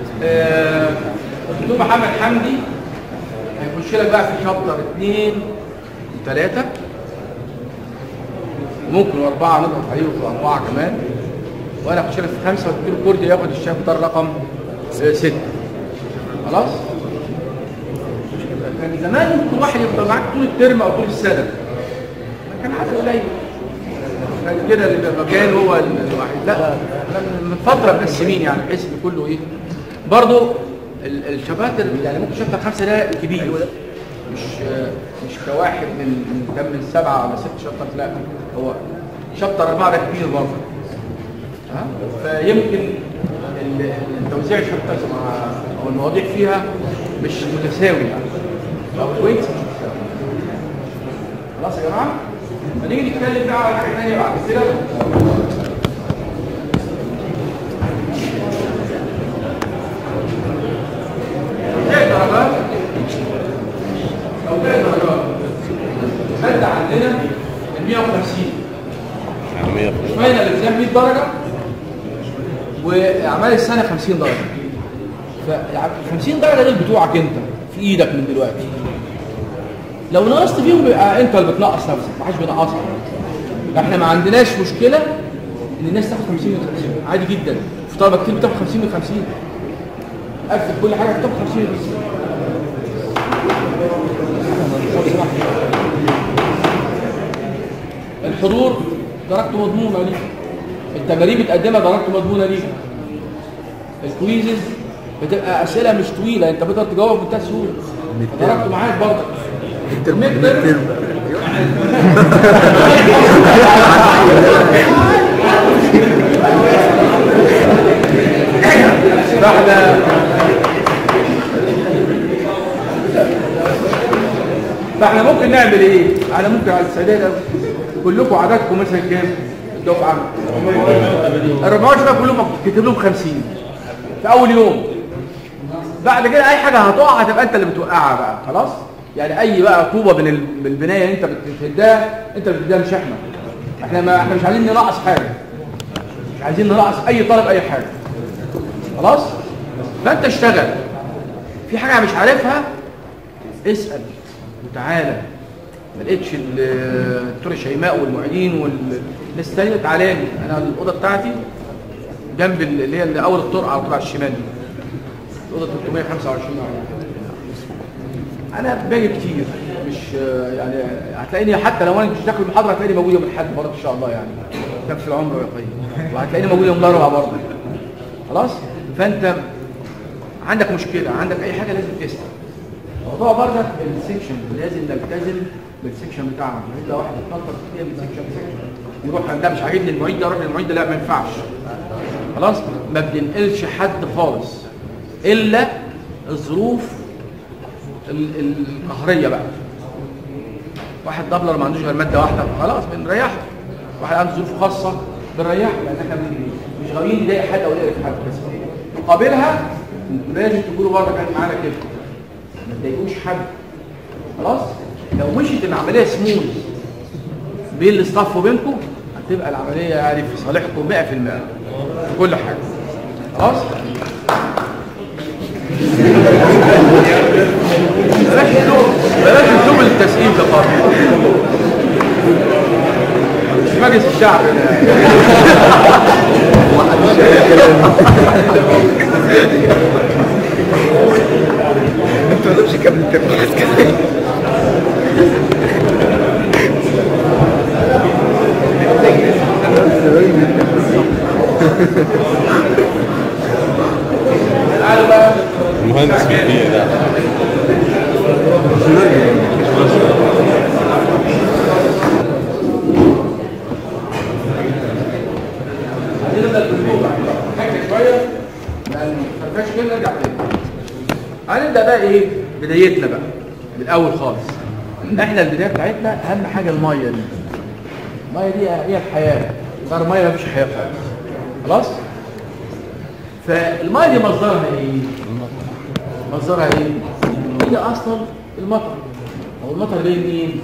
دكتور محمد حمدي هيخش لك بقى في شابتر 2 و3 وممكن 4 نضغط عليه في 4 كمان، وانا هخش لك في 5 والدكتور الكردي ياخد الشابتر رقم 6. خلاص؟ كان زمان ممكن واحد يفضل معاك طول الترم او طول السنه، كان عدد قليل، كان كده اللي كان هو الواحد. لا من فتره من السنين يعني بحيث ان كله ايه برضه الشباتر يعني ممكن شابتر 5 ده كبير، مش كواحد من 7 ولا 6 شابتر، لا هو شابتر 4 ده كبير برضه. فيمكن توزيع الشابترز او المواضيع فيها مش متساوي يعني او كويس. خلاص يا جماعه؟ هنيجي نتكلم بقى على حاجه ثانيه بعد كده. درجات او 3 درجات خدت عندنا ال 150 فاينل اكزام 100 درجه واعمال السنه 50 درجه. ف 50 درجه دول بتوعك انت في ايدك من دلوقتي، لو نقصت فيهم يبقى انت اللي بتنقص نفسك، ما حدش بينقصك. احنا ما عندناش مشكله ان الناس تاخد 50 من 50 عادي جدا، في طلبه كتير بتاخد 50 من 50 قفل كل حاجه بتاخد 50 من 50. الحضور درجته مضمونه ليك، التمارين بتقدمها درجته مضمونه ليك، الكويزز بتبقى اسئله مش طويله انت بتقدر تجاوب بمنتهى السهوله، درجته معاك برضه. فاحنا ممكن نعمل ايه؟ انا ممكن على السداد كلكم عددكم مثلا كام الدفعه؟ 14 كلهم كتب لهم 50 في اول يوم. بعد كده اي حاجه هتقع هتبقى انت اللي بتوقعها بقى خلاص. يعني اي بقى طوبه من البنايه اللي انت بتهدها انت بتهدها مش احنا مش عايزين ننقص حاجه، مش عايزين ننقص اي طالب اي حاجه خلاص. فانت اشتغل في حاجه مش عارفها اسال وتعالى. ما لقيتش الدكتور شيماء والمعيدين والناس الثانيه تعالى لي. انا الاوضه بتاعتي جنب اللي هي اللي اول الطرق على طول على الشمال دي، الاوضه 325. انا باجي كتير مش يعني هتلاقيني حتى لو انا مش داخل المحاضره هتلاقيني موجود يوم الاحد برضه ان شاء الله يعني نفس العمر والقيم، وهتلاقيني موجود يوم الاربعاء برضه خلاص. فانت عندك مشكله عندك اي حاجه لازم تسال. موضوع برضك السكشن لازم نلتزم بالسكشن بتاعنا. الا واحد اتنطط فيها من سكشن يروح ده مش عاجبني المعيد ده اروح للمعيد ده، لا ما ينفعش خلاص. ما بننقلش حد خالص الا الظروف القهريه بقى. واحد دبلر ما عندوش غير ماده واحده خلاص بنريحه. واحد عنده ظروف خاصه بنريحه، لان احنا مش غاويين نضايق حد او نقرف حد، بس مقابلها لازم تقولوا برضه كان معانا كده ما تضايقوش حد خلاص. لو مشيت العمليه سموث بين الاستاف وبينكم هتبقى العمليه يعني في صالحكم 100% في كل حاجه خلاص. بلاش اسلوب التسقيم ده خالص، مش مجلس الشعب انتوا مش كامل التركيز كده. المهندس فيه ده هنبدا بقى ايه بدايتنا بقى من الاول خالص. احنا البدايه بتاعتنا اهم حاجه الميه دي. الميه دي هي الحياه، غير الميه مفيش حياه خلاص. فالميه دي مصدرها ايه؟ مصدرها ايه؟ هي اصلا المطر. هو المطر جاي منين؟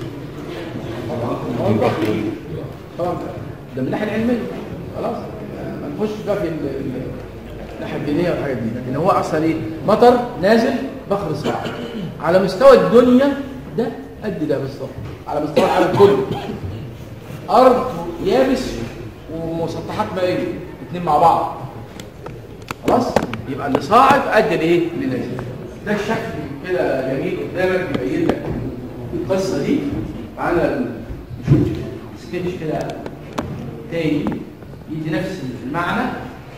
طبعا ده من الناحيه العلميه خلاص. ما نخش بقى في الناحيه الدينيه والحاجات دي، لكن هو اصلا ايه؟ مطر نازل بخر صاعد على مستوى الدنيا ده قد ده بالظبط، على مستوى العالم كله. ارض يابس ومسطحات مائيه الاثنين مع بعض خلاص. يبقى اللي صاعد قد الايه؟ اللي نازل. ده الشكل كده جميل قدامك يبين لك القصه دي. تعالى نشوف سكتش كده تاني يدي نفس المعنى.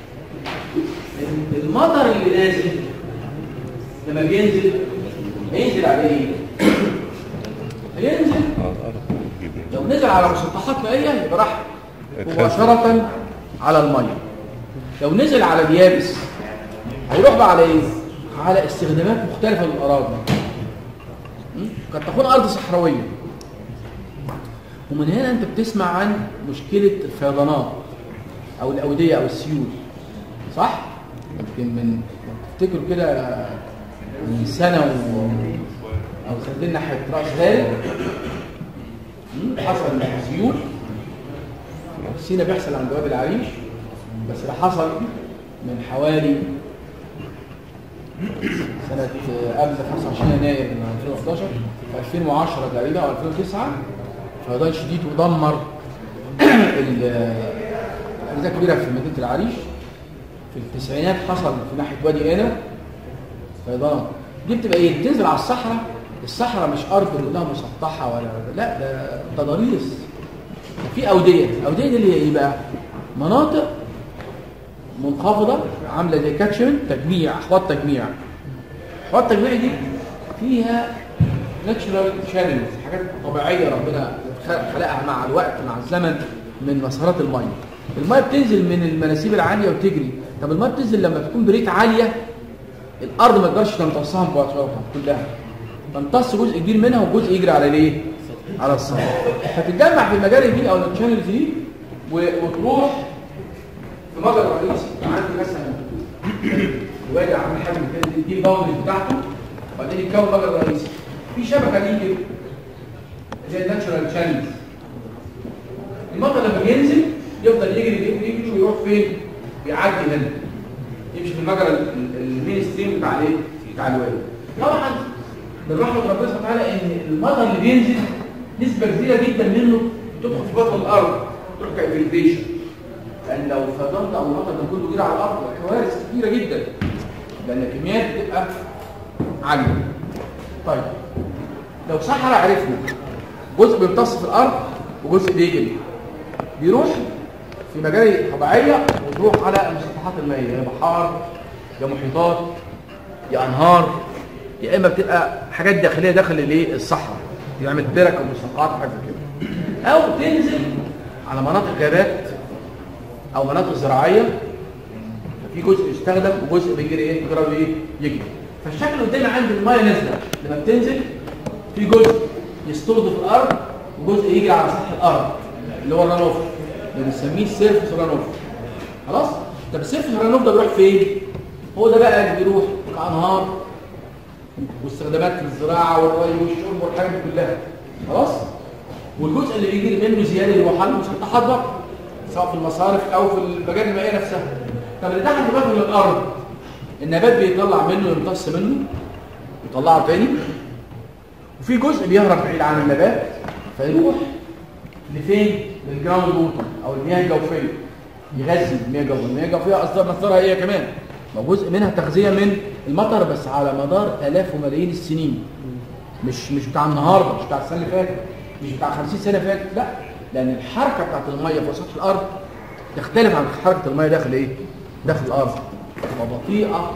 المطر اللي نازل لما بينزل هينزل على ايه؟ هينزل لو نزل على مسطحات مائيه يبقى راح مباشره على الميه. لو نزل على اليابس هيروح بقى على ايه؟ على استخدامات مختلفه للاراضي. قد تكون ارض صحراويه، ومن هنا انت بتسمع عن مشكله الفيضانات او الاوديه او السيول صح؟ يمكن من تفتكروا كده من سنه او سنتين ناحيه راس غارب حصل سيول. سينا بيحصل عند وادي العريش، بس ده حصل من حوالي سنة قبل 25 يناير من 2011 في 2010 تقريبا أو 2009. فيضان شديد ودمر أجزاء كبيرة في مدينة العريش. في التسعينات حصل في ناحية وادي قنا فيضان. دي بتبقى إيه؟ بتنزل على الصحراء. الصحراء مش أرض كلها مسطحة ولا لا، ده تضاريس. في أودية. الأودية دي اللي هي إيه بقى؟ مناطق منخفضة عاملة زي كاتشمنت تجميع، أحواض تجميع. أحواض التجميع دي فيها ناتشورال شانلز، حاجات طبيعية ربنا خلقها مع الوقت مع الزمن من مسارات المية. المية بتنزل من المناسيب العالية وتجري طب الميه بتنزل لما تكون بريت عاليه، الارض ما تقدرش تمتصها ببساطه كلها، تمتص جزء كبير منها وجزء يجري على الايه؟ على السطح. فتتجمع في المجاري دي او التشانلز دي وتروح في مجرى رئيسي. عندي مثلا الوادي عامل حاجه من كده، دي الباوندرز بتاعته، وبعدين يتكون مجرى رئيسي في شبكه دي كده زي الناتشورال شانلز. المطر لما بينزل يفضل يجري ويروح فين؟ بيعدي هنا، يمشي في المجرى المين ستريم بتاع الايه؟ بتاع الوادي. طبعا من رحمه ربنا سبحانه وتعالى ان المطر اللي بينزل نسبه كبيره جدا منه بتدخل في بطن الارض تروح كانفلتريشن، لان لو فضلت او المطر ده كله جرى على الارض كوارث كبيره جدا لان الكميات بتبقى عاليه. طيب لو صحراء عرفنا جزء بيمتص في الارض وجزء بيجري، بيروح في مجاري طبيعيه وتروح على مسطحات الميه، يا بحار يا محيطات يا انهار، يا اما بتبقى حاجات داخليه داخل الايه؟ الصحراء، يعمل برك ومستنقعات وحاجه كده، او تنزل على مناطق غابات او مناطق زراعيه في جزء يستخدم وجزء بيجري ايه؟ يجري. فالشكل قدامي عند الميه نازله لما بتنزل في جزء يصطاد في الارض وجزء يجري على سطح الارض اللي هو الرانوف اللي بنسميه السيرفس رانوف. خلاص؟ طب السيرفس رانوف ده بيروح فين؟ هو ده بقى اللي بيروح كانهار واستخدامات في الزراعه والري والشرب والحاجات دي كلها. خلاص؟ والجزء اللي بيجري منه زياده اللي هو حل مسطحات بقى سواء في المصارف او في المجاري المائيه نفسها. طب اللي تحت بقى من الارض النبات بيطلع منه يمتص منه يطلعه تاني، وفي جزء بيهرب بعيد عن النبات فيروح لفين؟ للجراوند ووتر او المياه الجوفيه، يغذي المياه الجوفيه. المياه الجوفيه اصلا مصدرها ايه كمان؟ ما جزء منها تغذيه من المطر بس على مدار الاف وملايين السنين، مش بتاع النهارده، مش بتاع السنه اللي فاتت، مش بتاع 50 سنه فاتت، لا، لان الحركه بتاعت الميه في سطح الارض تختلف عن حركه الميه داخل ايه؟ داخل الارض، وبطيئه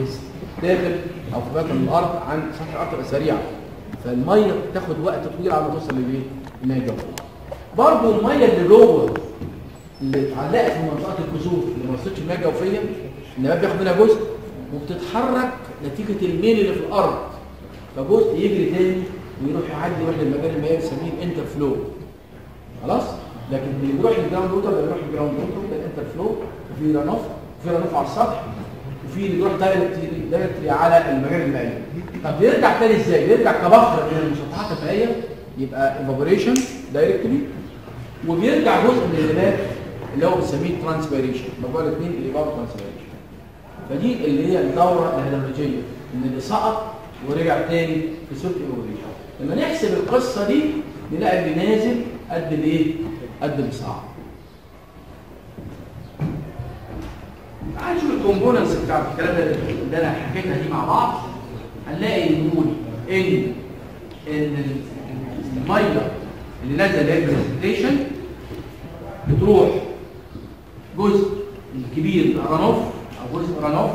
داخل او في باطن الارض عن سطح الارض تبقى سريعه، فالميه بتاخد وقت طويل على ما توصل للايه؟ المياه الجوفيه. برضه الميه اللي جوه اللي اتعلقت في منطقه الكسوف اللي ما وصلتش المياه الجوفيه النبات بياخد منها جزء وبتتحرك نتيجه الميل اللي في الارض، فجزء يجري تاني ويروح يعدي واحد المجال المائي بنسميه الانتر فلو. خلاص؟ لكن اللي بيروح للجراوند ووتر ده بيروح للجراوند ووتر ده الانتر فلو، وفي رنوف على السطح، وفي اللي بيروح دايركتلي على المجال المائي. طب بيرجع تاني ازاي؟ بيرجع كبخر من المسطحات المائيه يبقى ايفابوريشن دايركتلي، وبيرجع جزء من النبات اللي هو بنسميه ترانسبيريشن، موضوع الاثنين اللي بيبقوا ترانسبيريشن. فدي اللي هي الدوره الهيدرولوجيه ان اللي سقط ورجع تاني في صوره ايفابوريشن. لما نحسب القصه دي نلاقي اللي نازل قد الايه؟ قد اللي صعد. تعالوا نشوف الكومبوننتس بتاعت الكلام ده اللي انا حكيتها دي مع بعض. هنلاقي نقول ان الميه اللي نازله اللي هي بريسبيتيشن بتروح جزء الكبير رانوف او جزء رانوف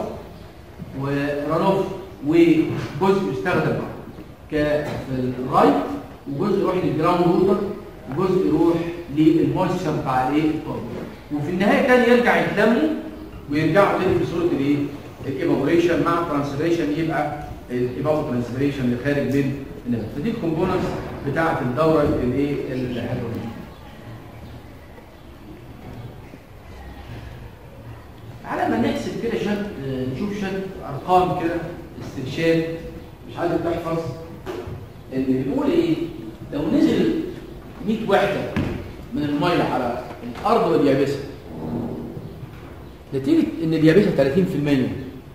وجزء يستخدم في الري، وجزء يروح للجراوند ووتر، وجزء يروح للمويستشر بتاع الايه؟ التربه. وفي النهايه تاني يرجع يتلموا ويرجعوا تاني في صوره الايه؟ الايفابوريشن مع الترانسبيريشن، يبقى الايفابو ترانسبيريشن اللي خارج من النبات. فدي الكومبوننتس بتاعه الدوره الايه؟ الهيدرولوجيه. على ما نحسب كده نشوف ارقام كده استرشاد، مش عايزك تحفظ اللي بيقول ايه؟ لو نزل 100 وحده من الميه على الارض واليابسه نتيجه ان اليابسه 30%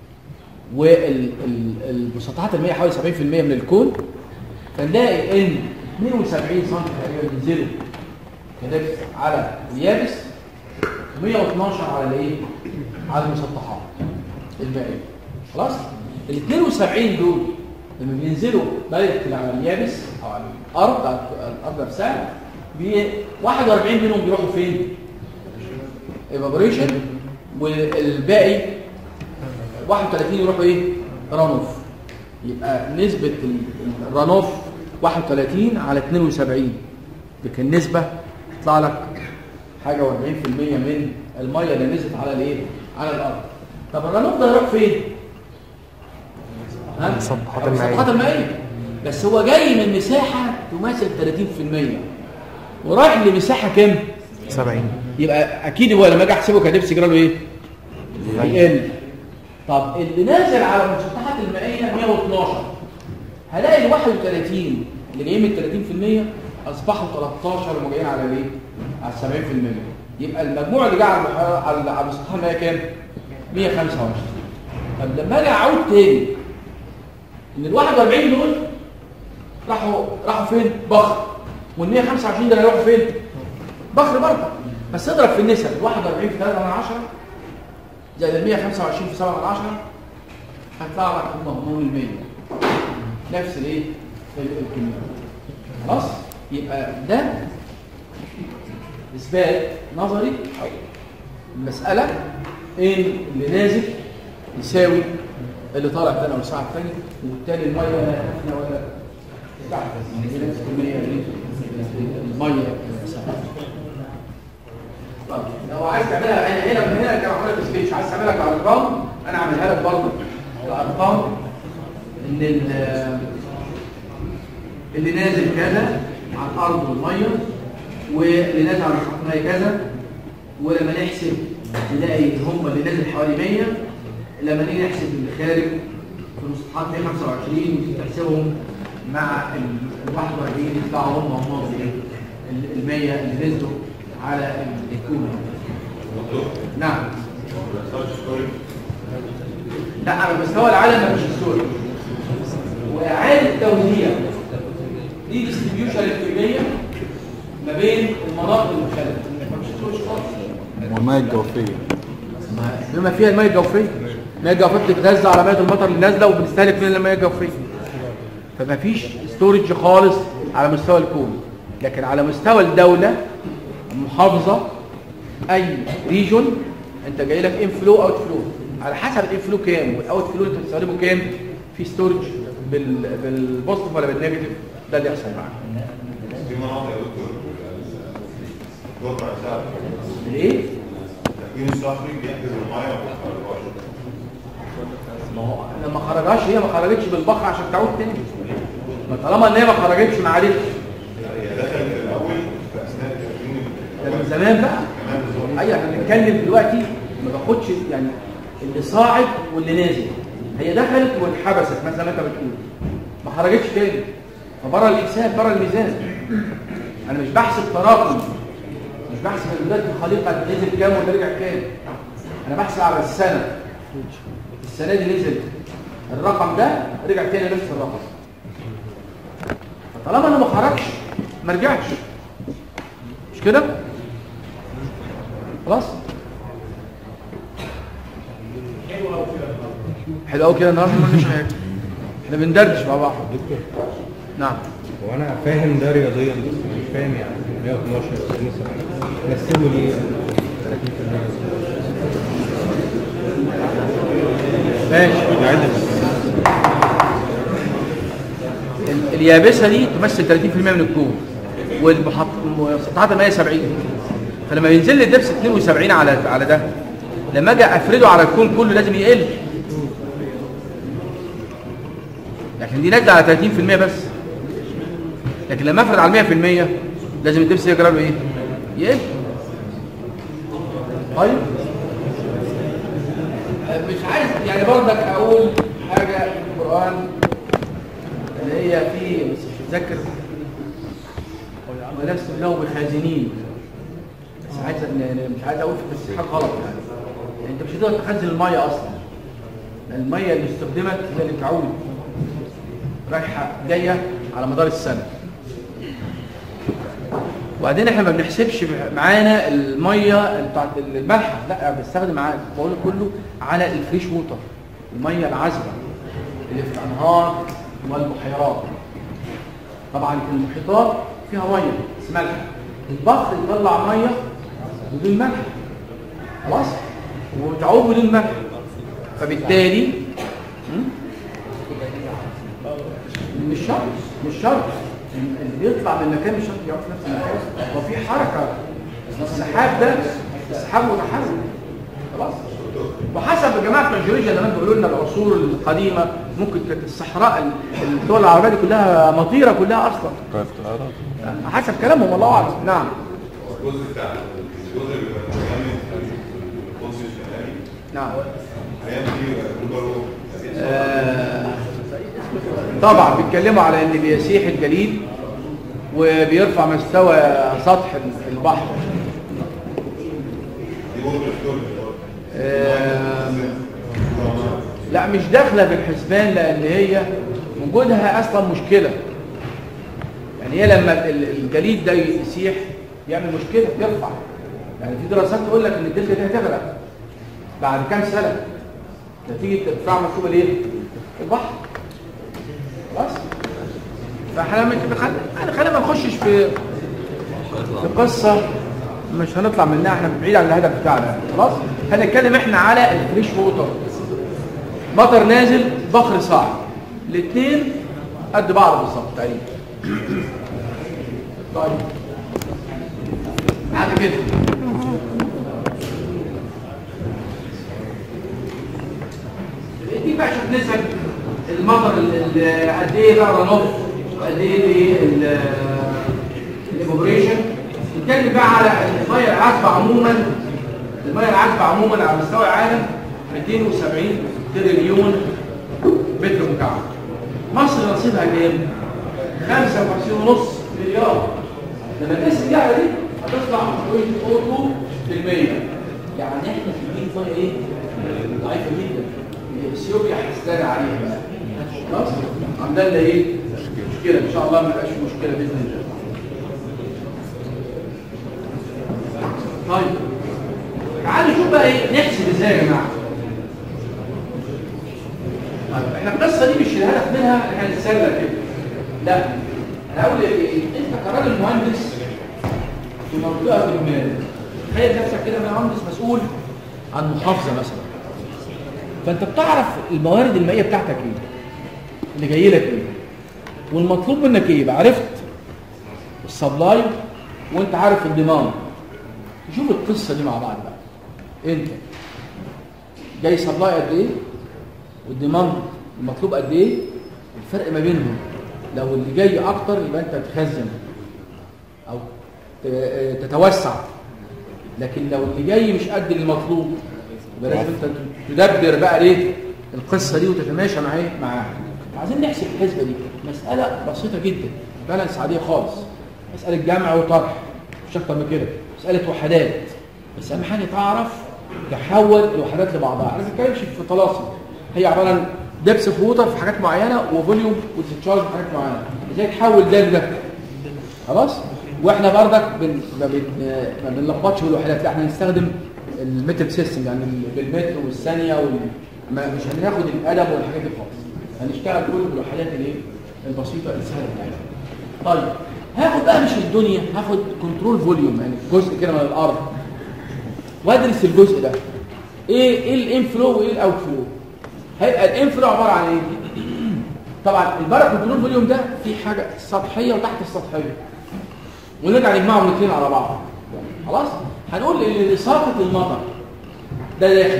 والمسطحات المائيه حوالي 70% من الكون، فنلاقي ان 72 سم تقريبا ينزلوا كنبس على اليابس، 112 على الايه؟ على المسطحات المائيه. خلاص؟ ال 72 دول لما بينزلوا دايركت على اليابس او على الارض، على الارض نفسها، 41 منهم بيروحوا فين؟ ايفابوريشن، والباقي 31 يروحوا ايه؟ رانوف. يبقى نسبه الرانوف 31 على 72، لكن النسبه تطلع لك حاجه و40% من الميه اللي نزلت على الايه؟ على الارض. طب الرنوب ده يروح فين؟ ها؟ السطحات المائية. بس هو جاي من مساحة تماثل 30% ورايح لمساحة كام؟ 70. يبقى اكيد هو لما اجي احسبه كدبس يجرى له ايه؟ يقل. طب اللي نازل على المسطحات المائية 112 هلاقي ال 31 اللي جايين من 30% اصبحوا 13 وهم جايين على ايه؟ على 70%. يبقى المجموع اللي جاي على المسطحات المائية كام؟ 125. طب لما اجي اعود تاني ان ال 41 دول راحوا فين؟ بخر. وال 125 ده هيروحوا فين؟ بخر برضه. بس اضرب في النسب ال 41 في 3/10 زائد ال 125 في 7/10 هيطلع لك هم 100 نفس الايه؟ الكميه. خلاص؟ يبقى ده اثبات نظري المساله ان اللي نازل يساوي اللي طالع تاني او الساعه الثانيه، وبالتالي الميه لا تفنى ولا تعفن. نفس الكميه الميه طب لو عايز تعملها هنا من هنا كده عملها بالسكتش، عايز تعملها كارقام انا اعملها لك برضه الارقام ان اللي نازل كذا على الارض والميه واللي نازل على الميه كذا، ولما نحسب نلاقي هم اللي نازل حوالي 100. لما نيجي نحسب اللي خارج في المسطحات 125 تحسبهم مع ال 41 يطلعوا هم ال 100 اللي نزلوا على الكون. نعم. لا على مستوى العالم مفيش ستوري. واعاده توزيع دي ديستريبيوشن الكميه ما بين المناطق المختلفه. مفيش ستوري خالص. والمياه الجوفيه بما فيها المياه الجوفيه. المياه الجوفيه بتتغذى على مياه المطر اللي نازله وبنستهلك منها المياه الجوفيه. فما فيش ستورج خالص على مستوى الكون. لكن على مستوى الدوله المحافظه اي ريجون انت جاي لك انفلو اوت فلو على حسب الانفلو كام والاوت فلو اللي بتستخدمه كام في ستورج بالبوزيتيف ولا بالنيجاتيف. ده اللي يحصل معاك. في مناطق يا دكتور توقع ساعه ليه؟ التكوين الصخري بيحجز الميه وما بتخرجهاش. ما هو لما خرجهاش هي ما خرجتش بالبخر عشان تعود تاني. ما طالما ان هي ما خرجتش ما عادتش. هي دخلت في الاول في اثناء التكوين ده من زمان بقى. ايوه احنا بنتكلم دلوقتي ما باخدش يعني اللي صاعد واللي نازل. هي دخلت واتحبست مثلا ما انت بتقول ما خرجتش تاني فبره الحساب بره الميزان. انا مش بحسب تراكم، مش بحسب الولاد الخليقه نزل كام ولا رجع كام. انا بحسب على السنه دي نزل الرقم ده رجع تاني نفس الرقم. فطالما انا ما خرجش ما رجعش مش كده خلاص. حلو قوي كده النهارده ما فيش حاجه احنا بندردش مع بعض. نعم. وانا فاهم ده رياضيا بس مش فاهم يعني 112 نسبه ليه 30%. ماشي. اليابسه دي تمثل 30% من الكون والمسطحات المائيه 70. فلما ينزل لي الدبس 72 على ده لما اجي افرده على الكون كله لازم يقل. لكن دي نازله على 30% بس. لكن لما افرد على 100% لازم الدبس يجرى له ايه؟ يقل. طيب مش عايز يعني برضك اقول حاجه في القران اللي هي فيه بس مش متذكر ولست له بخازنين. بس مش عايز اقول في التصحيح غلط يعني انت مش هتقدر تخزن الميه اصلا. الميه اللي استخدمت هي اللي بتعود رايحه جايه على مدار السنه. وبعدين احنا ما بنحسبش معانا الميه بتاعت الملح، لا بنستخدم بقول كله على الفريش ووتر، الميه العذبه اللي في الانهار والبحيرات. طبعا المحيطات فيها ميه بس ملح. البحر يطلع ميه بدون ملح خلاص وتعوم بدون ملح. فبالتالي مش شرط اللي بيطلع من مكان مش شرط يقعد في نفس المكان. هو في حركه السحاب ده السحاب متحرك خلاص وحسب يا جماعه الجيولوجيا زمان بيقولوا لنا العصور القديمه ممكن كانت الصحراء الدول العربيه دي كلها مطيره كلها اصلا. حسب كلامهم الله اعلم. نعم. الجزء بتاع الجزء اللي بيبقى متجمد في القدس الشمالي. نعم. هيعمل ايه؟ طبعا بيتكلموا على ان بيسيح الجليد وبيرفع مستوى سطح البحر. دي برضه لا مش داخله في الحسبان لان هي وجودها اصلا مشكله. يعني هي لما الجليد ده يسيح يعمل مشكله يرفع. يعني في دراسات تقول لك ان الدلتا دي هتغرق بعد كام سنه نتيجه ارتفاع مستوى الايه؟ البحر. خلاص؟ فاحنا خلينا ما نخشش في قصه مش هنطلع منها، احنا بعيد عن الهدف بتاعنا. خلاص؟ هنتكلم احنا على الفريش ووتر. مطر نازل، بحر صاعد، الاثنين قد بعض بالظبط تقريبا. طيب بعد كده دي بقى شوف نسب المطر قد ايه بقى رنوف وقد ايه الايفابوريشن. نتكلم بقى على الميه العذبه عموما. الميه العذبه عموما على مستوى العالم 270 تريليون متر مكعب. مصر نصيبها كام؟ 55.5 مليار. لما تقسم دي على دي هتطلع 0.02%. يعني احنا في ميه ايه؟ ضعيفه جدا. اثيوبيا هتستنى عليها بقى. خلاص؟ عندنا ايه؟ مشكله ان شاء الله ما يبقاش مشكله باذن الله. طيب تعالوا نشوف بقى ايه نحسب ازاي يا جماعه. طيب احنا القصه دي مش الهدف منها احنا نتسلى كده. لا انا هقول لك ايه؟ انت كراجل مهندس في منطقه ما، تخيل نفسك كده مهندس مسؤول عن محافظه مثلا. فانت بتعرف الموارد المائيه بتاعتك ايه؟ اللي جاي لك ايه؟ والمطلوب منك ايه؟ يبقى عرفت السبلاي وانت عارف الديماند. نشوف القصه دي مع بعض بقى. انت جاي سبلاي قد ايه؟ والديماند المطلوب قد ايه؟ الفرق ما بينهم. لو اللي جاي اكتر يبقى انت تخزن او تتوسع، لكن لو اللي جاي مش قد المطلوب يبقى لازم انت تدبر بقى ليه القصه دي وتتماشى معاها. عايزين نحسب الحسبه دي. مساله بسيطه جدا، بالانس عاديه خالص، مساله جمع وطرح مش اكتر من كده، مساله وحدات. بس اهم حاجه تعرف تحول الوحدات لبعضها. انا ما بتكلمش في طلاسم، هي عباره عن دبس في ووتر في حاجات معينه وفوليوم وتتشارج في حاجات معينه. ازاي تحول ده لده؟ خلاص؟ واحنا بردك ما بنلخبطش بالوحدات، لا احنا هنستخدم المتر سيستم، يعني بالمتر والثانيه مش هناخد القلم والحاجات دي خالص. هنشتغل كله بالوحدات الايه؟ البسيطه السهله بتاعتنا. طيب هاخد بقى مش الدنيا، هاخد كنترول فوليوم، يعني جزء كده من الارض، وادرس الجزء ده ايه الانفلو وايه الاوت فلو. هيبقى الانفلو عباره عن ايه؟ طبعا البرق كنترول فوليوم ده في حاجه سطحيه وتحت السطحيه، ونرجع نجمعهم الاثنين على بعض. خلاص؟ هنقول ان ساقط المطر ده داخل،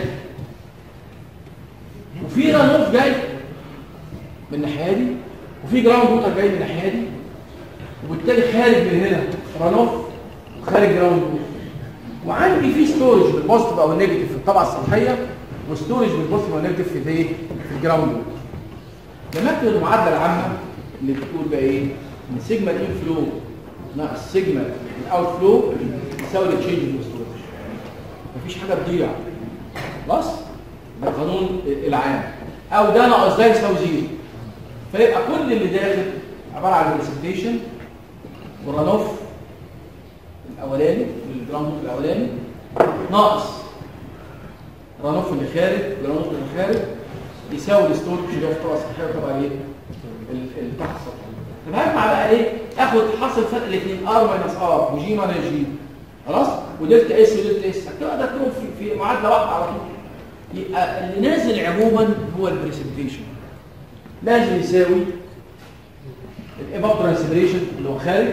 وفي رانوف جاي من الناحيه دي، وفي جراوند ووتر جاي من الناحيه دي، وبالتالي خارج من هنا رانوف وخارج جراوند ووتر. وعندي في ستورج بالبوزيتيف او النيجاتيف في الطبقه السطحيه، وستورج بالبوزيتيف او النيجاتيف في ايه؟ في الجراوند ووتر. لما اكتب المعادله العامه اللي بتقول بقى ايه؟ ان سيجما الانفلو ناقص سيجما الاوت فلو يساوي التشينج في الستورج. مفيش حاجه تضيع. خلاص؟ ده قانون العام. او ده ناقص ده يساوي زيرو. فيبقى كل اللي داخل عباره عن بريسبتيشن والرانوف الاولاني والجراوند الاولاني ناقص الرانوف اللي خارج والجراوند اللي خارج يساوي الستورج اللي هو في الطبقه السطحيه وطبعا ايه؟ تحت السطح. طب هجمع بقى ايه؟ اخد حاصل فرق الاثنين ار ماينس ار وجي ماينس جي. خلاص؟ ودلتا اس ودلتا اس هتبقى ده في معادله واحده على طول. يبقى اللي نازل عموما هو البريسبتيشن. لازم يساوي الايفابوريشن اللي هو خارج،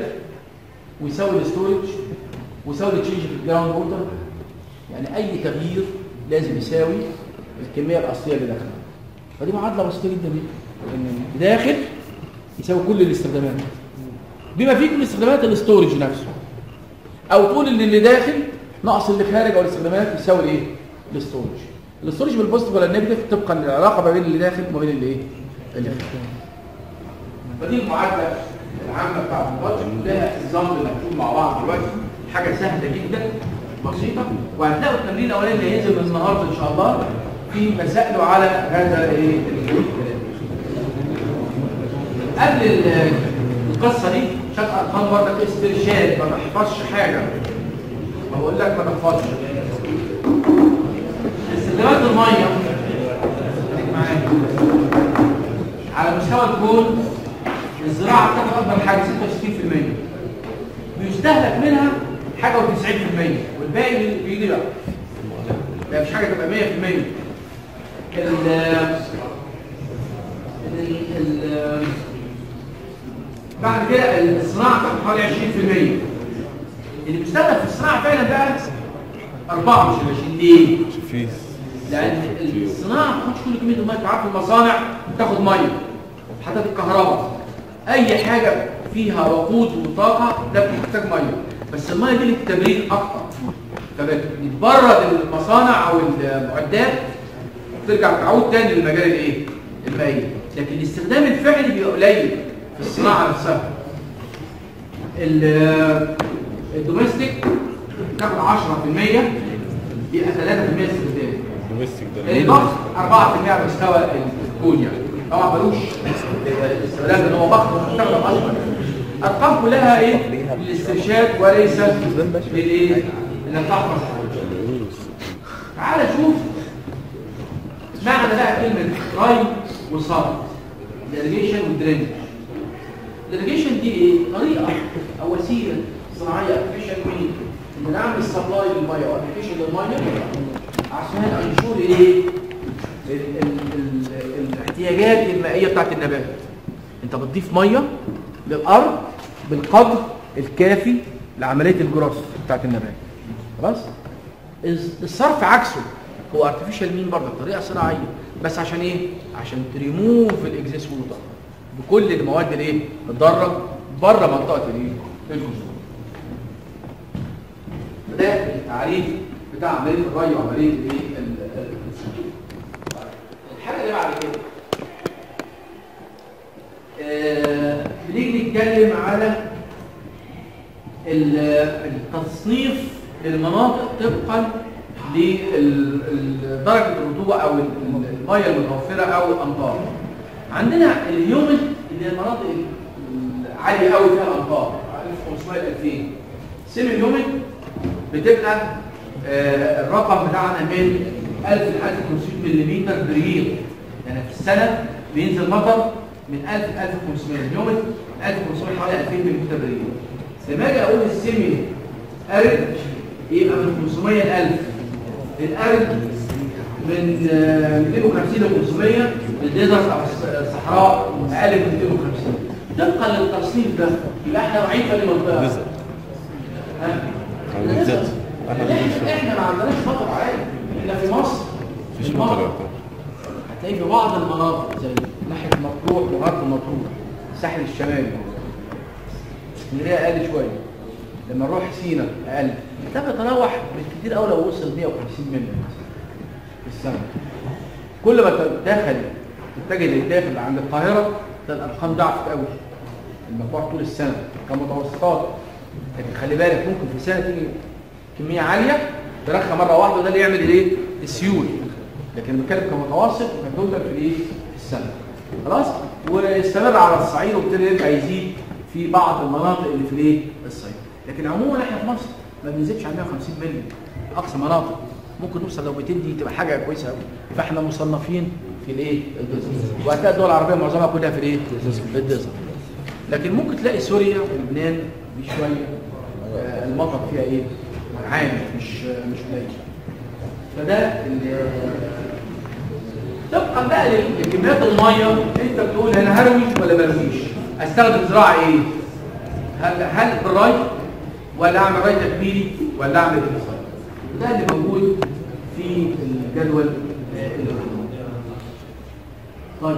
ويساوي الستورج، ويساوي التشينج في الجراوند ووتر. يعني اي تغيير لازم يساوي الكميه الاصليه اللي داخله. فدي معادله بسيطه جدا ان داخل يساوي كل الاستخدامات بما فيه كل استخدامات الاستورج نفسه، او تقول ان اللي داخل ناقص اللي خارج او الاستخدامات يساوي الايه؟ الاستورج. الاستورج بالبوزيتيف ولا النيجاتيف طبقا للعلاقه ما بين اللي داخل وما بين اللي ايه؟ اللي خارج. فدي المعادله العامه بتاعت البادجت، لها نظام هنشوف مع بعض دلوقتي، حاجه سهله جدا بسيطه، وهتلاقوا التمرين الاولاني اللي هينزل من النهارده ان شاء الله في مسائله على هذا الايه؟ قبل القصه دي شويه ارقام برضك استرشاد، ما تحفظش حاجه، بقول لك ما تحفظش. استخدامات الميه معايا على مستوى الكون، الزراعه بتاخد اكبر حاجه 66%، بيستهلك منها حاجه و90%، والباقي بيجي بقى. لا مش حاجه تبقى 100%. بعد كده الصناعه بتاخد حوالي 20%. اللي بيستهدف في الصناعه فعلا بقى 4 مش 20. ليه؟ لان الصناعه ما بتاخدش كل كميه الميه. تعرف المصانع بتاخد ميه، حتى الكهرباء اي حاجه فيها وقود وطاقه ده بتحتاج ميه، بس الميه دي للتبريد اكتر، فبتبرد المصانع او المعدات ترجع تعود تاني للمجال الايه؟ المائي. لكن الاستخدام الفعلي بيبقى قليل في الصناعه نفسها. الدوميستيك تاخد 10%، يبقى 3% استخدام. الضغط 4% على مستوى الكون يعني. طبعا ملوش استخدام ان هو ضغط مستخدم اصلا. ارقام كلها ايه؟ للاسترشاد وليس للايه؟ للتحفظ. تعال شوف معنى بقى كلمه راي وصرف، الاريجيشن والدرينج. الاريجيشن دي ايه؟ طريقه او وسيله صناعيه ارتفيشال مين؟ ان نعمل سبلاي للميه او ارتفيشال للميه عشان انشور ايه؟ الاحتياجات المائيه بتاعت النبات. انت بتضيف ميه للارض بالقدر الكافي لعمليه الجروث بتاعت النبات. خلاص؟ الصرف عكسه، هو ارتفيشال مين برضه طريقه صناعيه، بس عشان ايه؟ عشان تريموف الاكزيس ووتر بكل المواد الايه؟ الضاره بره منطقه الايه؟ الجذور. ده التعريف بتاع عمليه الري وعمليه الايه؟ الحاجه اللي بعد كده بنيجي نتكلم على التصنيف للمناطق طبقا لدرجه الرطوبه او الميه المتوفره او الامطار. عندنا الهيومن اللي هي المناطق العاليه قوي فيها الامطار 1500 ل 2000. سيمي هيومن بتبقى الرقم بتاعنا من 1000 ل 1500 ملم بريل، يعني في السنه بينزل مطر من 1000 ل 1500. الهيومن 1500 حوالي 2000 ملم بريل. لما اجي اقول السيمي ارد يبقى من 500 ل 1000. الارد من 250 ل 500. الديزرت او الصحراء اقل من 250. طبقا للتصنيف ده يبقى احنا رايحين في المنطقه. احنا ما عندناش مطر عادي. احنا في مصر مفيش مطر. هتلاقي في بعض المناطق زي ناحيه مطروح وغرب مطروح الساحل الشمالي اسكندريه اقل شويه. لما نروح سينا اقل. ده بيتراوح بالكثير قوي لو وصل 150 ملم في السنه. كل ما تتدخل تتجه للداخل عند القاهره ده الارقام ضعفت قوي. المجموع طول السنه كمتوسطات. لكن خلي بالك ممكن في سنه تيجي كميه عاليه ترخى مره واحده وده اللي يعمل الايه؟ السيول. لكن بنتكلم كمتوسط وكتوتال في الايه؟ السنه. خلاص؟ واستمر على الصعيد وابتدى يرجع يزيد في بعض المناطق اللي في الايه؟ الصعيد. لكن عموما احنا في مصر ما بنزيدش عن 150 مللي اقصى مناطق. ممكن نوصل لو 200 دي تبقى حاجه كويسه قوي. فاحنا مصنفين في الايه؟ الديزرت. وهتلاقي الدول العربيه معظمها كلها في الايه؟ في الديزرت. لكن ممكن تلاقي سوريا ولبنان دي شويه المطر فيها ايه؟ عالي مش قليل. فده طبقا بقى لكميات الميه انت بتقول انا هروي ولا ما ارويش؟ استخدم زراعه ايه؟ هل بالري ولا اعمل ري تكميلي ولا اعمل ايه؟ ده اللي موجود في الجدول اللي طيب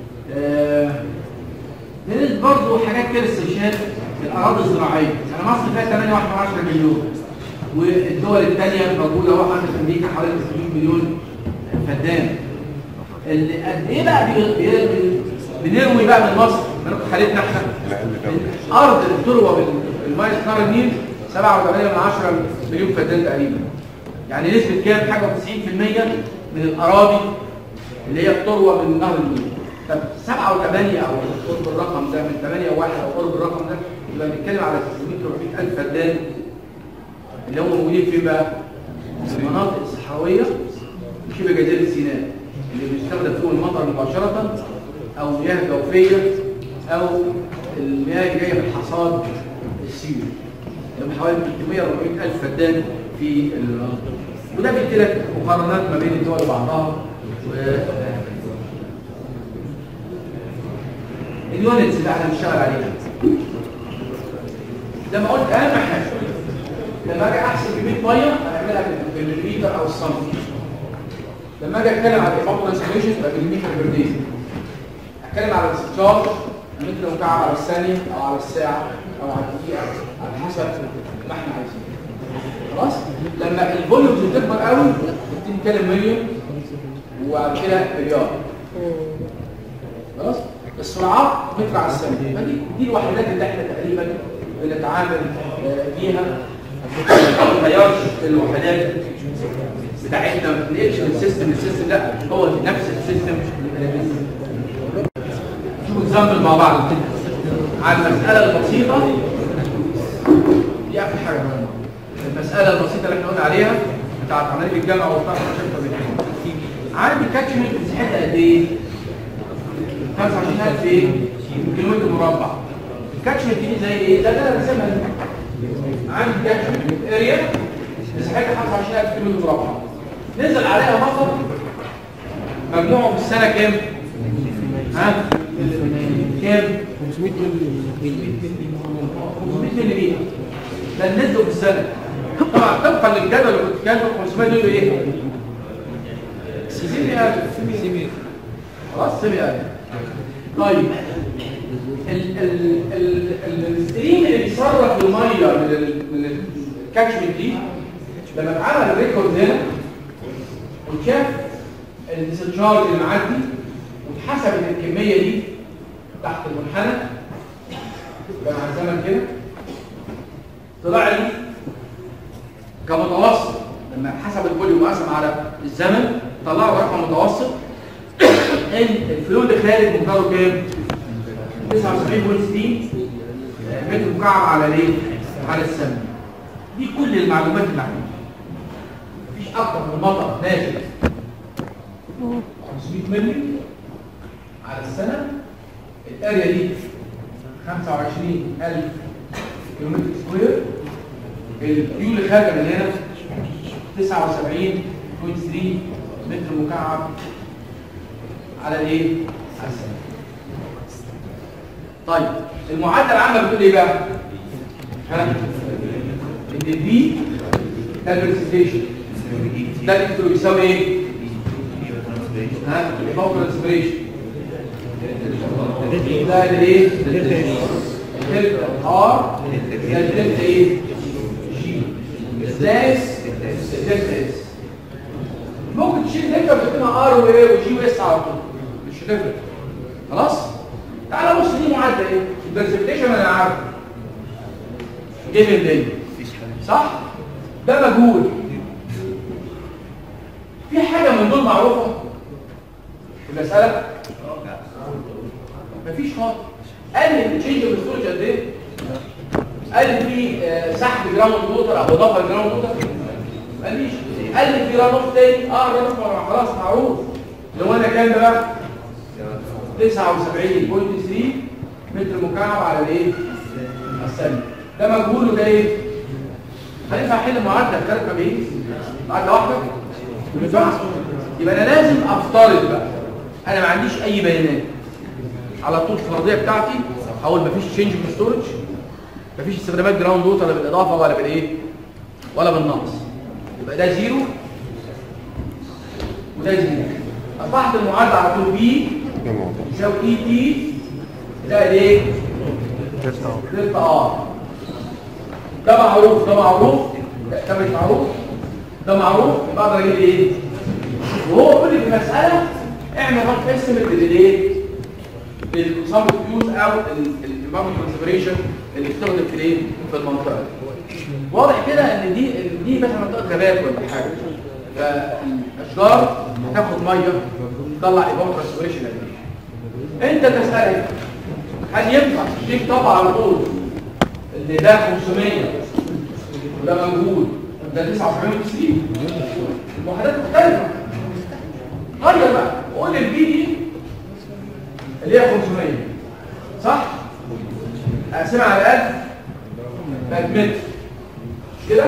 نريد برضه حاجات كده استشهاد في الاراضي الزراعيه. يعني مصر فيها 8.1 مليون، والدول الثانيه موجوده اهو، عندك امريكا حوالي 300 مليون فدان. قد ايه بقى بنروي بقى من مصر من حالتنا احنا الارض اللي بتروى بالميه نهر النيل 7.8 مليون فدان تقريبا. يعني نسبه كام؟ حاجه 90% من الاراضي اللي هي بتروى من نهر النيل. طب 7 و8 او قرب الرقم ده، من 8 و1 او قرب الرقم ده، يبقى بنتكلم على 600 400 الف فدان اللي هم موجودين فين بقى؟ في المناطق الصحراويه شبه جزيره سيناء اللي بيستخدم فيهم المطر مباشره، او مياه جوفيه، او المياه اللي جايه من حصاد السيول. اللي هم حوالي 300 400 الف فدان في المناطق. وده بيدي لك مقارنات ما بين الدول وبعضها. اليونتس اللي احنا بنشتغل عليها زي ما قلت اهم حاجه لما اجي احسب كميه ميه هعملها بالمليمتر او السنتي. لما اجي اتكلم على الايفابوريشن يبقى بالمتر بير داي. اتكلم على الاستشارج متر مكعب على الثانيه او على الساعه او على الدقيقه على حسب ما احنا عايزين. خلاص؟ لما الفوليومز بتكبر قوي نبتدي نتكلم مليون وبعد كده مليار. خلاص؟ السرعات متر على الثانيه. دي الوحدات اللي احنا تقريبا بنتعامل فيها. ما بنغيرش الوحدات بتاعتنا، ما بنقلش من سيستم لسيستم، لا هو نفس السيستم. شوفوا نزمل مع بعض على المساله البسيطه دي. اخر حاجه مهمه المساله البسيطه اللي احنا قلنا عليها بتاعت عمليه الجمع والطرح والشفره بينهم. عندي كاتشمنت مساحتها قد ايه؟ 25,000 ايه؟ كيلومتر مربع. الكاتشمنت دي زي ايه؟ ده انا رسمها دي. عندي كاتشمنت اريا مساحتها 25,000 كيلومتر مربع. نزل عليها مطر مجموعه في السنه كام؟ ها؟ كام؟ 500 مللي. ده النزل في السنه. طبعا طبقا للجدول اللي كنت كاتبه 500 دول ايه؟ سيمي. خلاص سيمي. طيب الستريم اللي بيصرف الميه من الكاتشمنت دي لما اتعمل الريكورد هنا وشاف الديسشارج اللي معدي واتحسبت الكميه دي تحت المنحنى مع الزمن كده طلع لي كمتوسط. لما حسب الفوليوم وقسم على الزمن طلعوا رقم متوسط ان الفلو اللي خارج مقداره كام؟ 79.60 متر مكعب على ليه؟ على الثانيه. دي كل المعلومات اللي عندنا. مفيش اكتر من مطر نازل 500 مللي على السنه. الاريا دي 25,000 كيلومتر سكوير. الفيو اللي خارجه من هنا 79.3 متر مكعب على الايه؟ على السنه. طيب المعادله العامه بتقول ايه بقى؟ ان البي ده البرسنتيشن ده اللي بيساوي ايه؟ ها؟ الترانسبيريشن ده الايه؟ الدلتا ار ده الدلتا ايه؟ جي زائد الدلتا اس. ممكن تشيل دلتا وتكتبها ار وايه وجي واس على طول مش هتفرق. خلاص؟ تعالى بص دي معادله ايه؟ البرسبتيشن انا عارف جيفن دي صح؟ ده مجهول. في حاجه من دول معروفه في المساله؟ مفيش خالص. قال لي التشينج في الستورج قد ايه؟ قال لي في سحب جراوند ووتر او اضافه لجراوند ووتر؟ ما قاليش. قال لي في ران اوف تاني. ران اوف خلاص معروف اللي هو انا كام ده بقى؟ 79.3 متر مكعب على الايه؟ الثانيه. ده مجهول وده ايه؟ هينفع احل معادله ثلاث مباحث؟ معادله واحده؟ ما ينفعش. يبقى انا لازم افترض بقى انا ما عنديش اي بيانات على طول الفرضيه بتاعتي. هقول مفيش تشينج في الستورج، مفيش استخدامات جراوند ووتر لا بالاضافه ولا بالايه؟ ولا بالنقص. يبقى ده زيرو وده زي اصبحت المعادله على طول بي يساوي اي تي زائد ايه؟ دلتا ار. ده معروف ده معروف ده مش معروف ده معروف يبقى اقدر اجيب ايه؟ وهو كل في المساله اعمل رف اسم للايه؟ للصم فيوز او الانفايرمنت كونسيدريشن اللي بتستخدم في الايه؟ في المنطقه. واضح كده ان دي مثلا منطقه غابات ولا حاجه. فالاشجار هتاخد ميه تطلع ايفابوريشن ريسبيريشن. انت تسالك هل ينفع تديك طبعا على طول اللي ده 500 وده موجود ده 99 الوحدات مختلفه. غير بقى قول البي دي اللي هي 500 صح؟ اقسمها على 1000 بقت متر كده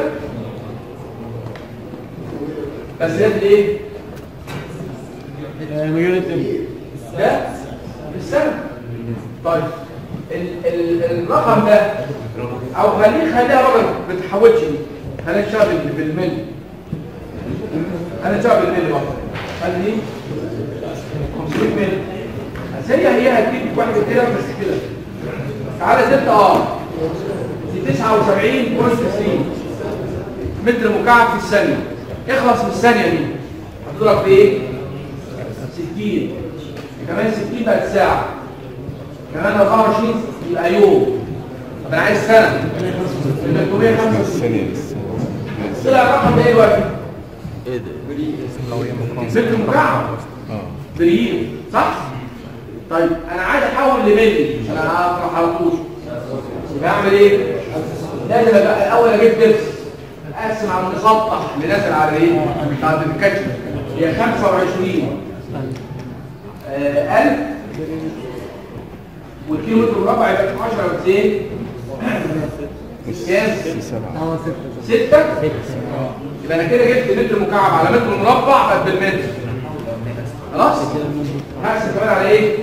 بس ده ايه؟ ده في السنه. طيب الرقم ده او خليها بقى ما تتحولش دي خليها تشتغل بالملي. انا شغال بالملي بقى خلي 500 ملي هي هتجيب واحد كده بس كده. تعالى دلتا ار دي 79.90 متر مكعب في الثانيه. اخلص من الثانيه دي هتضرب في ايه؟ 60 كمان 60 بقت ساعه كمان 24 يبقى يوم. طب انا عايز سنه 365 طلع الرقم ده ايه دلوقتي؟ ايه ده؟ متر مكعب بريل صح؟ طيب انا عايز احول لملي عشان اطرح على طول. يبقى اعمل ايه؟ لازم ابقى الاول اجيب درس اقسم على المسطح اللي نازل على ايه؟ بتاع الكاتش هي 25 1000 والكيلومتر مربع يبقى 10 200 كام؟ 6 يبقى انا كده جبت متر مكعب على متر مربع بقت بالمتر. خلاص؟ هقسم كمان على ايه؟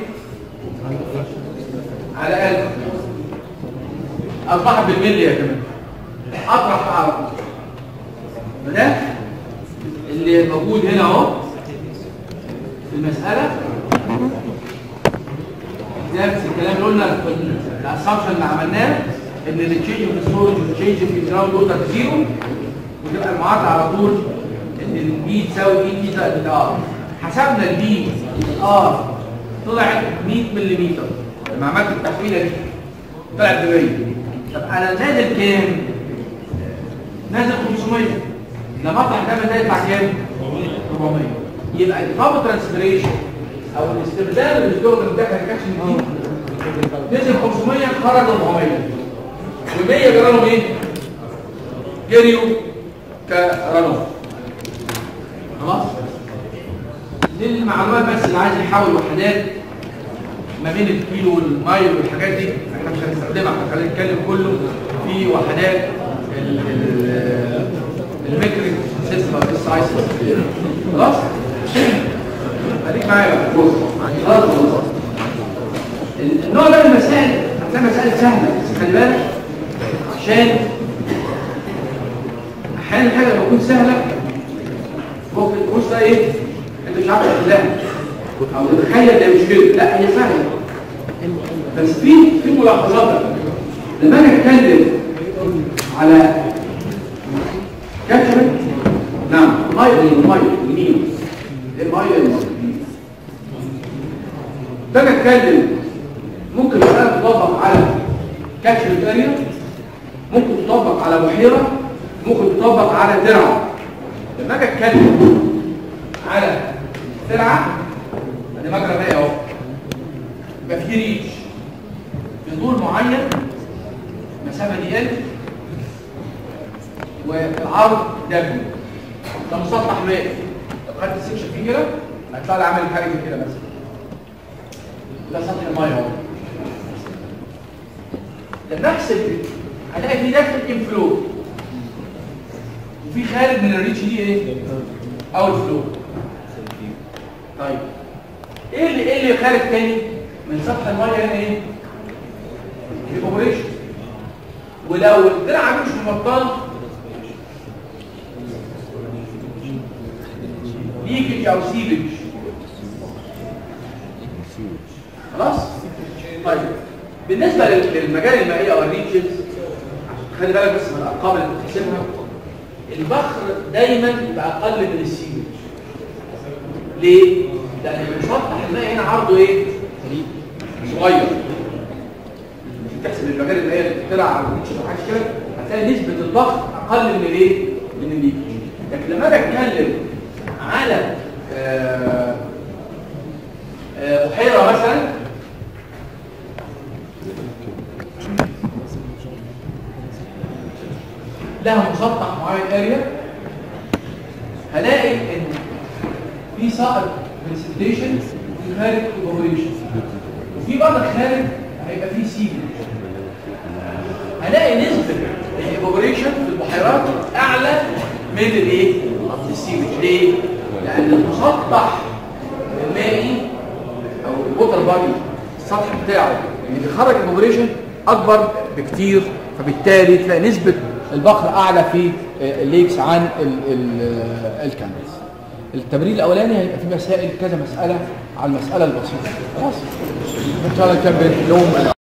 على 1000 اصبحت بالملي يا كمان. اطرح بقى على طول. ده اللي موجود هنا اهو في المساله نفس الكلام اللي قلنا في الاسامبشن اللي عملناه ان التشينج في الستورج والتشينج في الجراوند ووتر زيرو وتبقى المعادله على طول ان البي تساوي اي تي زائد الار. حسبنا البي ار طلعت 100 ملم لما عملت التحويله دي طلعت ب 100. طب انا نازل كام؟ نازل 500 لما اطلع كام ده يطلع كام؟ 400. يبقى الفابو ترانسفيريشن او الاستخدام اللي بيستخدم ده كان كاتش دي نزل 500 خرج 400 و100 جرالهم ايه؟ جريوا كرانوف. خلاص؟ دي المعلومات بس اللي عايز يحاول وحدات ما بين الكيلو والمايل والحاجات دي احنا مش هنستخدمها. احنا خلينا نتكلم كله في وحدات المترك سيستم اس اي سيستم. خلاص؟ خليك معايا بقى. خلاص النوع ده من المسائل هتلاقي مسائل سهله بس خلي بالك عشان احيانا الحاجه لما تكون سهله ممكن تكون ايه؟ انت مش عارف تحلها او تتخيل ده مش كده. لا هي سهله بس في ملاحظات. لما انا اتكلم على كاتشمنت نعم الميه ده اتكلم ممكن المساله تطبق على كاتشمنت اريا، ممكن تطبق على بحيره، ممكن تطبق على ترعه. لما اجي اتكلم على ترعه ادي مجرى مائي اهو يبقى في ريتش بطول معين المسافه دي ال والعرض دبليو. ده مسطح مائي لو خدت السكشن فيه كده هتطلع لي عامل حاجه كده مثلا. ده سطح الميه اهو. لما احسب هلاقي في داخل انفلو وفي خارج من الريتش دي ايه؟ اوت فلو. طيب ايه اللي خارج تاني من سطح الميه هنا ايه؟ ايفابوريشن. ولو الدرعه مش مبطنه ليكج او سيبج. خلاص. طيب بالنسبه للمجال المائيه او الريتشز، خلي بالك بس من الارقام اللي بتحسبها. البخر دايما يبقى اقل من السيبج. ليه؟ لان المسطح المائي هنا عرضه ايه؟ صغير. تحسب المجال المائي اللي بتطلع على الريتشز وحاجه كده، هتلاقي نسبه البخر اقل من الايه؟ من الليكج. لكن لما اجي اتكلم على بحيره مثلا لها مسطح معين اريا، هلاقي ان في سائل بريسبتيشن وفي خارج ايفابوريشن، وفي بعض الخارج هيبقى فيه سيبج. هلاقي نسبه الايفابوريشن في البحيرات اعلى من الايه؟ السيبج. ليه؟ لان المسطح المائي او الووتر بادي السطح بتاعه اللي بيخرج الايفابوريشن اكبر بكتير، فبالتالي تلاقي نسبه البخر اعلى في الليكس عن الكانالز. التمرين الاولاني هيبقى فيه مسائل كذا مساله على المساله البسيطه. خلاص ان شاء الله نكمل يوم